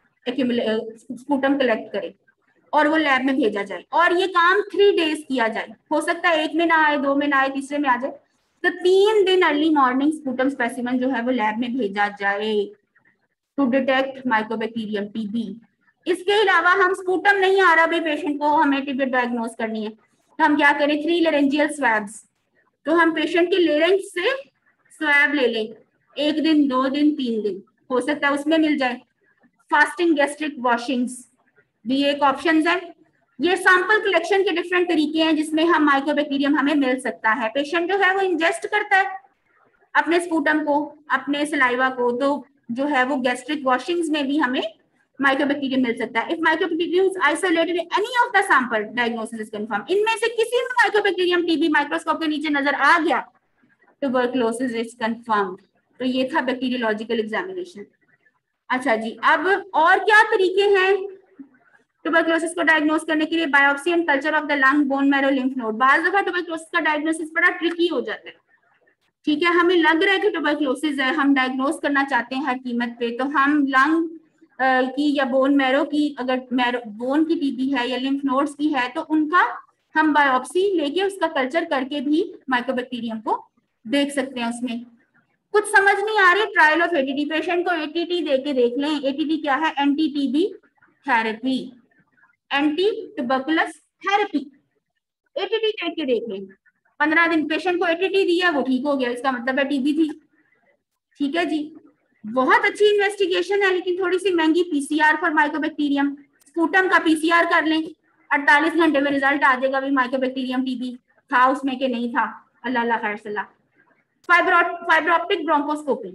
स्पूटम कलेक्ट करे और वो लैब में भेजा जाए। और ये काम थ्री डेज किया जाए, हो सकता है एक में ना आए, दो में ना आए, तीसरे में आ जाए, तो तीन दिन अर्ली मॉर्निंग स्पूटम स्पेसिमेन जो है वो लैब में भेजा जाए टू डिटेक्ट माइक्रोबैक्टीरियम टीबी। इसके अलावा हम स्पूटम नहीं आ रहा भाई पेशेंट को, हमें टीबी डायग्नोस करनी है, तो हम क्या करें? Three laryngeal swabs. तो हम पेशेंट के लेरेंज से स्वैब ले लें, एक दिन, दो दिन, तीन दिन, हो सकता है उसमें मिल जाए। फास्टिंग गैस्ट्रिक वॉशिंग्स भी एक ऑप्शन है। ये सैंपल कलेक्शन के डिफरेंट तरीके हैं जिसमें हम माइक्रोबैक्टीरियम हमें मिल सकता है। पेशेंट जो है वो इंजेस्ट करता है अपने स्पूटम को, अपने सलाइवा को, तो जो है वो गैस्ट्रिक वॉशिंग्स में भी हमें माइक्रोबैक्टीरियम मिल सकता है। If mycobacterium is isolated in any of the sample, diagnosis is confirm. इनमें से किसी में माइक्रोबैक्टीरियम टीबी माइक्रोस्कोप के नीचे नजर आ गया, ट्यूबरकुलोसिस इज कंफर्म्ड। तो ये था बैक्टीरियोलॉजिकल एग्जामिनेशन। अच्छा जी, अब और क्या तरीके हैं ट्यूबरकुलोसिस को डायग्नोस करने के लिए? Biopsy and culture of the lung, bone marrow, lymph node. बाज दफा ट्यूबरकुलोसिस का डायग्नोसिस बड़ा ट्रिकी हो जाता है। ठीक है, हमें लग रहा है कि ट्यूबरकुलोसिस है, हम डायग्नोस करना चाहते हैं हर कीमत पे, तो हम लंग की या बोन मैरो की, अगर मैरो बोन की टीबी है या लिम्फ नोड्स की है तो उनका हम बायोप्सी लेके उसका कल्चर करके भी माइक्रोबैक्टीरियम को देख सकते हैं। उसमें कुछ समझ नहीं आ रही, ट्रायल ऑफ एटीटी, पेशेंट को एटीटी दे के देख लें। एटीटी क्या है? Anti TB therapy, anti tuberculous therapy. ATT दे के देख लें, पंद्रह दिन पेशेंट को एटीटी दिया, वो ठीक हो गया, इसका मतलब है टीबी थी। ठीक है जी, बहुत अच्छी इन्वेस्टिगेशन है, लेकिन थोड़ी सी महंगी। पीसीआर फॉर माइक्रोबैक्टीरियम, स्पूटम का पीसीआर कर लें, अड़तालीस घंटे में रिजल्ट आ जाएगा भी माइक्रोबैक्टीरियम टीबी था उसमें कि नहीं था, अल्लाह अल्लाह खैर सलाह। फाइब्रो ऑप्टिक ब्रोंकोस्कोपी,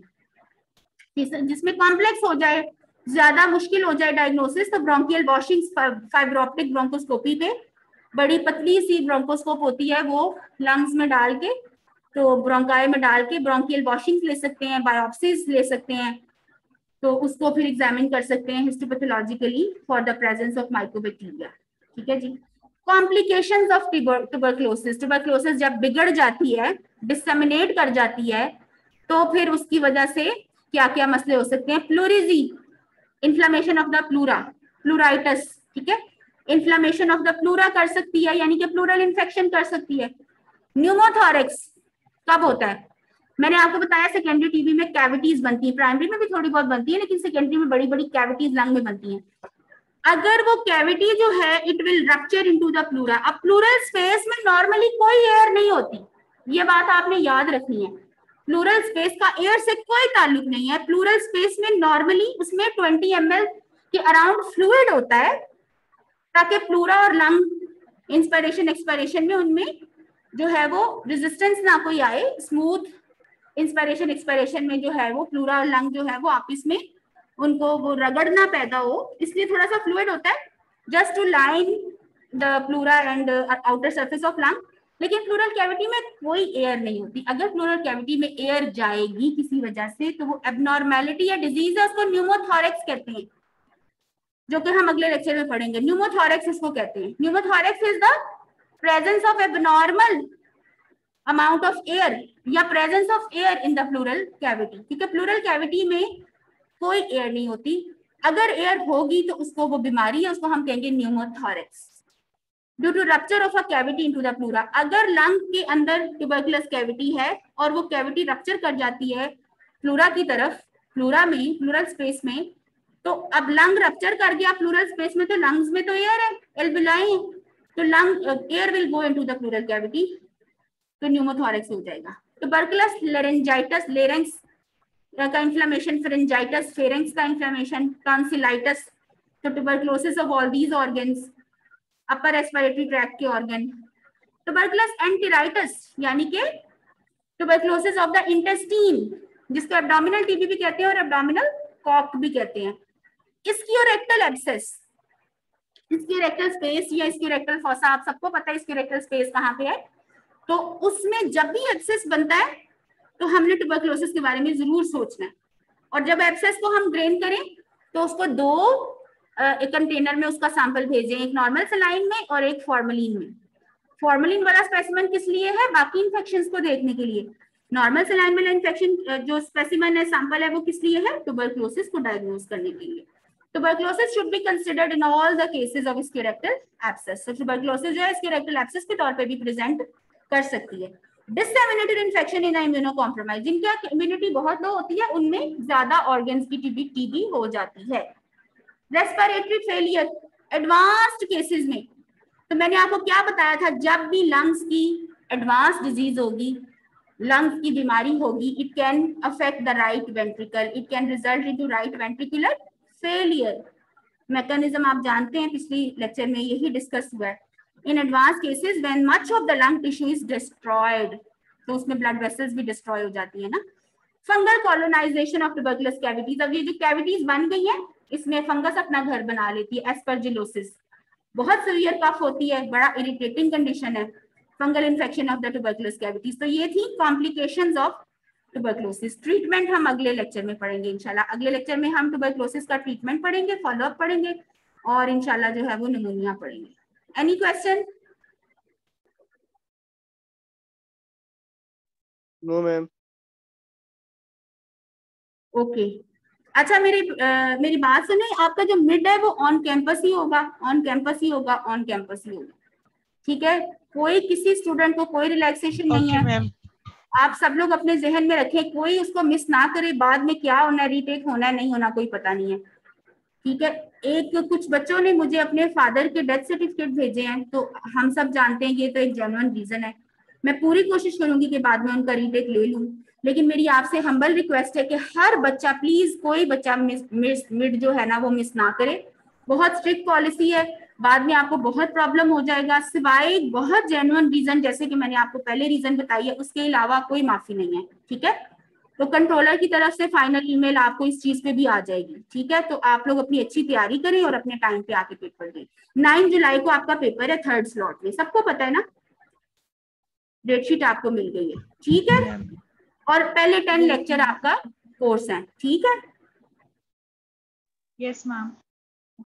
जिसमें कॉम्प्लेक्स हो जाए, ज्यादा मुश्किल हो जाए डायग्नोसिस, तो bronchial washings fibreoptic bronchoscopy पे, बड़ी पतली सी ब्रोंकोस्कोप होती है, वो लंग्स में डाल के, तो ब्रोंकाई में डाल के ब्रोंकियल वॉशिंग्स ले सकते हैं, बायोप्सीज ले सकते हैं, तो उसको फिर एग्जामिन कर सकते हैं histopathologically for the presence of mycobacteria. ठीक है जी, कॉम्प्लिकेशंस ऑफ ट्यूबरकुलोसिस, ट्यूबरकुलोसिस जब बिगड़ जाती है, डिसमिनेट कर जाती है, तो फिर उसकी वजह से क्या क्या मसले हो सकते हैं? Pleurisy, inflammation of the pleura, pleuritis. ठीक है, इन्फ्लेमेशन ऑफ द प्लूरा कर सकती है, यानी कि प्लूरल इन्फेक्शन कर सकती है। न्यूमोथोरेक्स कब होता है? मैंने आपको बताया सेकेंडरी टीबी में कैविटीज बनती है, प्राइमरी में भी थोड़ी बहुत बनती है, लेकिन सेकेंडरी में बड़ी बड़ी कैविटीज लंग में बनती हैं। अगर वो कैविटी जो है it will rupture into the pleura. अब प्लूरल स्पेस में नॉर्मली कोई एयर नहीं होती, ये बात आपने याद रखनी है। प्लूरल स्पेस का एयर से कोई ताल्लुक नहीं है। प्लूरल स्पेस में नॉर्मली उसमें ट्वेंटी एम एल के अराउंड फ्लूइड होता है, ताकि प्लूरा और लंग इंस्पिरेशन एक्सपायरेशन में उनमें जो है वो रेजिस्टेंस ना कोई आए, स्मूथ इंस्पिरेशन एक्सपायरेशन में जो है वो प्लूरा और लंग जो है वो आपस में उनको वो रगड़ना पैदा हो, इसलिए थोड़ा सा फ्लूइड होता है just to line the pleura and outer surface of lung. लेकिन प्लूरल कैविटी में कोई एयर नहीं होती। अगर प्लूरल कैविटी में एयर जाएगी किसी वजह से तो वो एबनॉर्मेलिटी या डिजीज है, उसको न्यूमोथोरेक्स कहते हैं, जो कि हम अगले लेक्चर में पढ़ेंगे। न्यूमोथोरेक्स इसको कहते हैं। Pneumothorax is the presence of abnormal amount of air या presence of air in the pleural cavity, क्योंकि प्लूरल कैविटी में कोई एयर नहीं होती। अगर एयर होगी तो उसको वो बीमारी है, उसको हम कहेंगे pneumothorax due to rupture of a cavity into the pleura. अगर लंग के अंदर ट्यूबरकुलस कैविटी है और वो कैविटी रप्चर कर जाती है प्लूरा की तरफ, प्लूरा में प्लूरल स्पेस में, तो अब लंग रप्चर कर गया प्लूरल स्पेस में, तो लंग्स में तो एयर है, एल्विलाई है, तो lung air will go into the pleural cavity, तो न्यूमोथोरेक्स हो जाएगा। ट्यूबरकुलस लेरेंजाइटिस, लेरेंक्स का इन्फ्लेमेशन, फेरेंजाइटिस फेरेंक्स का इन्फ्लेमेशन, टॉन्सिलाइटिस, तो tuberculosis of all these organs, upper respiratory tract के ऑर्गन। ट्यूबरकुलस एंटेराइटिस यानी कि ट्यूबरकुलोसिस ऑफ द इंटेस्टाइन, जिसको एब्डोमिनल टीबी भी कहते हैं और एब्डोमिनल कॉक भी कहते हैं। स्क्यूरेक्टल एब्सेस, स्क्यूरेक्टल स्पेस या स्क्यूरेक्टल फॉसा, आप सबको पता है स्क्यूरेक्टल स्पेस कहाँ पे है, तो उसमें जब भी एब्सेस बनता है तो हमने ट्यूबरकुलोसिस के बारे में जरूर सोचना है। और जब एब्सेस को हम ड्रेन करें तो उसको दो एक कंटेनर में उसका सैंपल भेजें, एक नॉर्मल सलाइन में और एक फॉर्मलिन में। फॉर्मलिन वाला स्पेसिमेन किस लिए है? बाकी इंफेक्शंस को देखने के लिए। नॉर्मल सलाइन वाला इंफेक्शन जो स्पेसिमेन है, सैंपल है, वो किस लिए है? ट्यूबरकुलोसिस को डायग्नोज करने के लिए। Tuberculosis should be considered in all the cases of ischiorectal abscess. तो ट्यूबरकुलोसिस जो है स्क्यूरेक्टल एब्सेस के तौर पे भी प्रेजेंट कर सकती है। Disseminated infection in immuno compromise, जिनका इम्यूनिटी बहुत लो होती है उनमें ज्यादा ऑर्गन्स की टीबी टीबी हो जाती है। रेस्पिरेटरी फेलियर एडवांस्ड केसेस में, तो मैंने आपको क्या बताया था, जब भी लंग्स की एडवांस डिजीज होगी, लंग्स की बीमारी होगी, it can affect the right ventricle, it can result into right ventricular failure. Mechanism आप जानते हैं, पिछली लेक्चर में यही डिस्कस हुआ है। In advance cases when much of the lung tissue is destroyed, तो उसमें ब्लड वेसल्स भी डिस्ट्रॉय हो जाती है ना। Fungal colonisation of tuberculous cavities, अब ये जो कैविटीज बन गई है इसमें फंगस अपना घर बना लेती है। एस्परजिलोसिस बहुत सीवियर कफ होती है, बड़ा इरिटेटिंग कंडीशन है, fungal infection of the tuberculous cavities. तो ये थी कॉम्प्लिकेशंस ऑफ ट्यूबरकुलोसिस। ट्रीटमेंट हम अगले लेक्चर में पढ़ेंगे इंशाल्लाह। अगले लेक्चर में हम ट्यूबरकुलोसिस का ट्रीटमेंट पढ़ेंगे, फॉलोअप पढ़ेंगे और इंशाल्लाह जो है वो निमोनिया पढ़ेंगे। Any question? No ma'am. Okay, अच्छा मेरी आ, मेरी बात सुने, आपका जो मिड है वो ऑन कैंपस ही होगा, ऑन कैंपस ही होगा, ऑन कैंपस ही होगा, ठीक है। कोई किसी स्टूडेंट को कोई रिलैक्सेशन नहीं okay, है मैम। आप सब लोग अपने जहन में रखें, कोई उसको मिस ना करे, बाद में क्या होना है, रीटेक होना है नहीं होना कोई पता नहीं है, ठीक है। एक कुछ बच्चों ने मुझे अपने फादर के डेथ सर्टिफिकेट भेजे हैं, तो हम सब जानते हैं ये तो एक जेन्युइन रीजन है। मैं पूरी कोशिश करूंगी कि बाद में उनका रीटेक ले लूं, लेकिन मेरी आपसे हम्बल रिक्वेस्ट है कि हर बच्चा प्लीज, कोई बच्चा मिस मिस मिड जो है ना वो मिस ना करे। बहुत स्ट्रिक्ट पॉलिसी है, बाद में आपको बहुत प्रॉब्लम हो जाएगा, सिवाय बहुत जेन्युइन रीजन जैसे कि मैंने आपको पहले रीजन बताई है, उसके अलावा कोई माफी नहीं है, ठीक है। तो कंट्रोलर की तरफ से फाइनल ईमेल आपको इस चीज पे भी आ जाएगी, ठीक है। तो आप लोग अपनी अच्छी तैयारी करें और अपने टाइम पे आके पेपर दें। नाइन जुलाई को आपका पेपर है थर्ड स्लॉट में, सबको पता है ना, डेटशीट आपको मिल गई है, ठीक है। और पहले टेन लेक्चर आपका कोर्स है, ठीक है। Yes ma'am.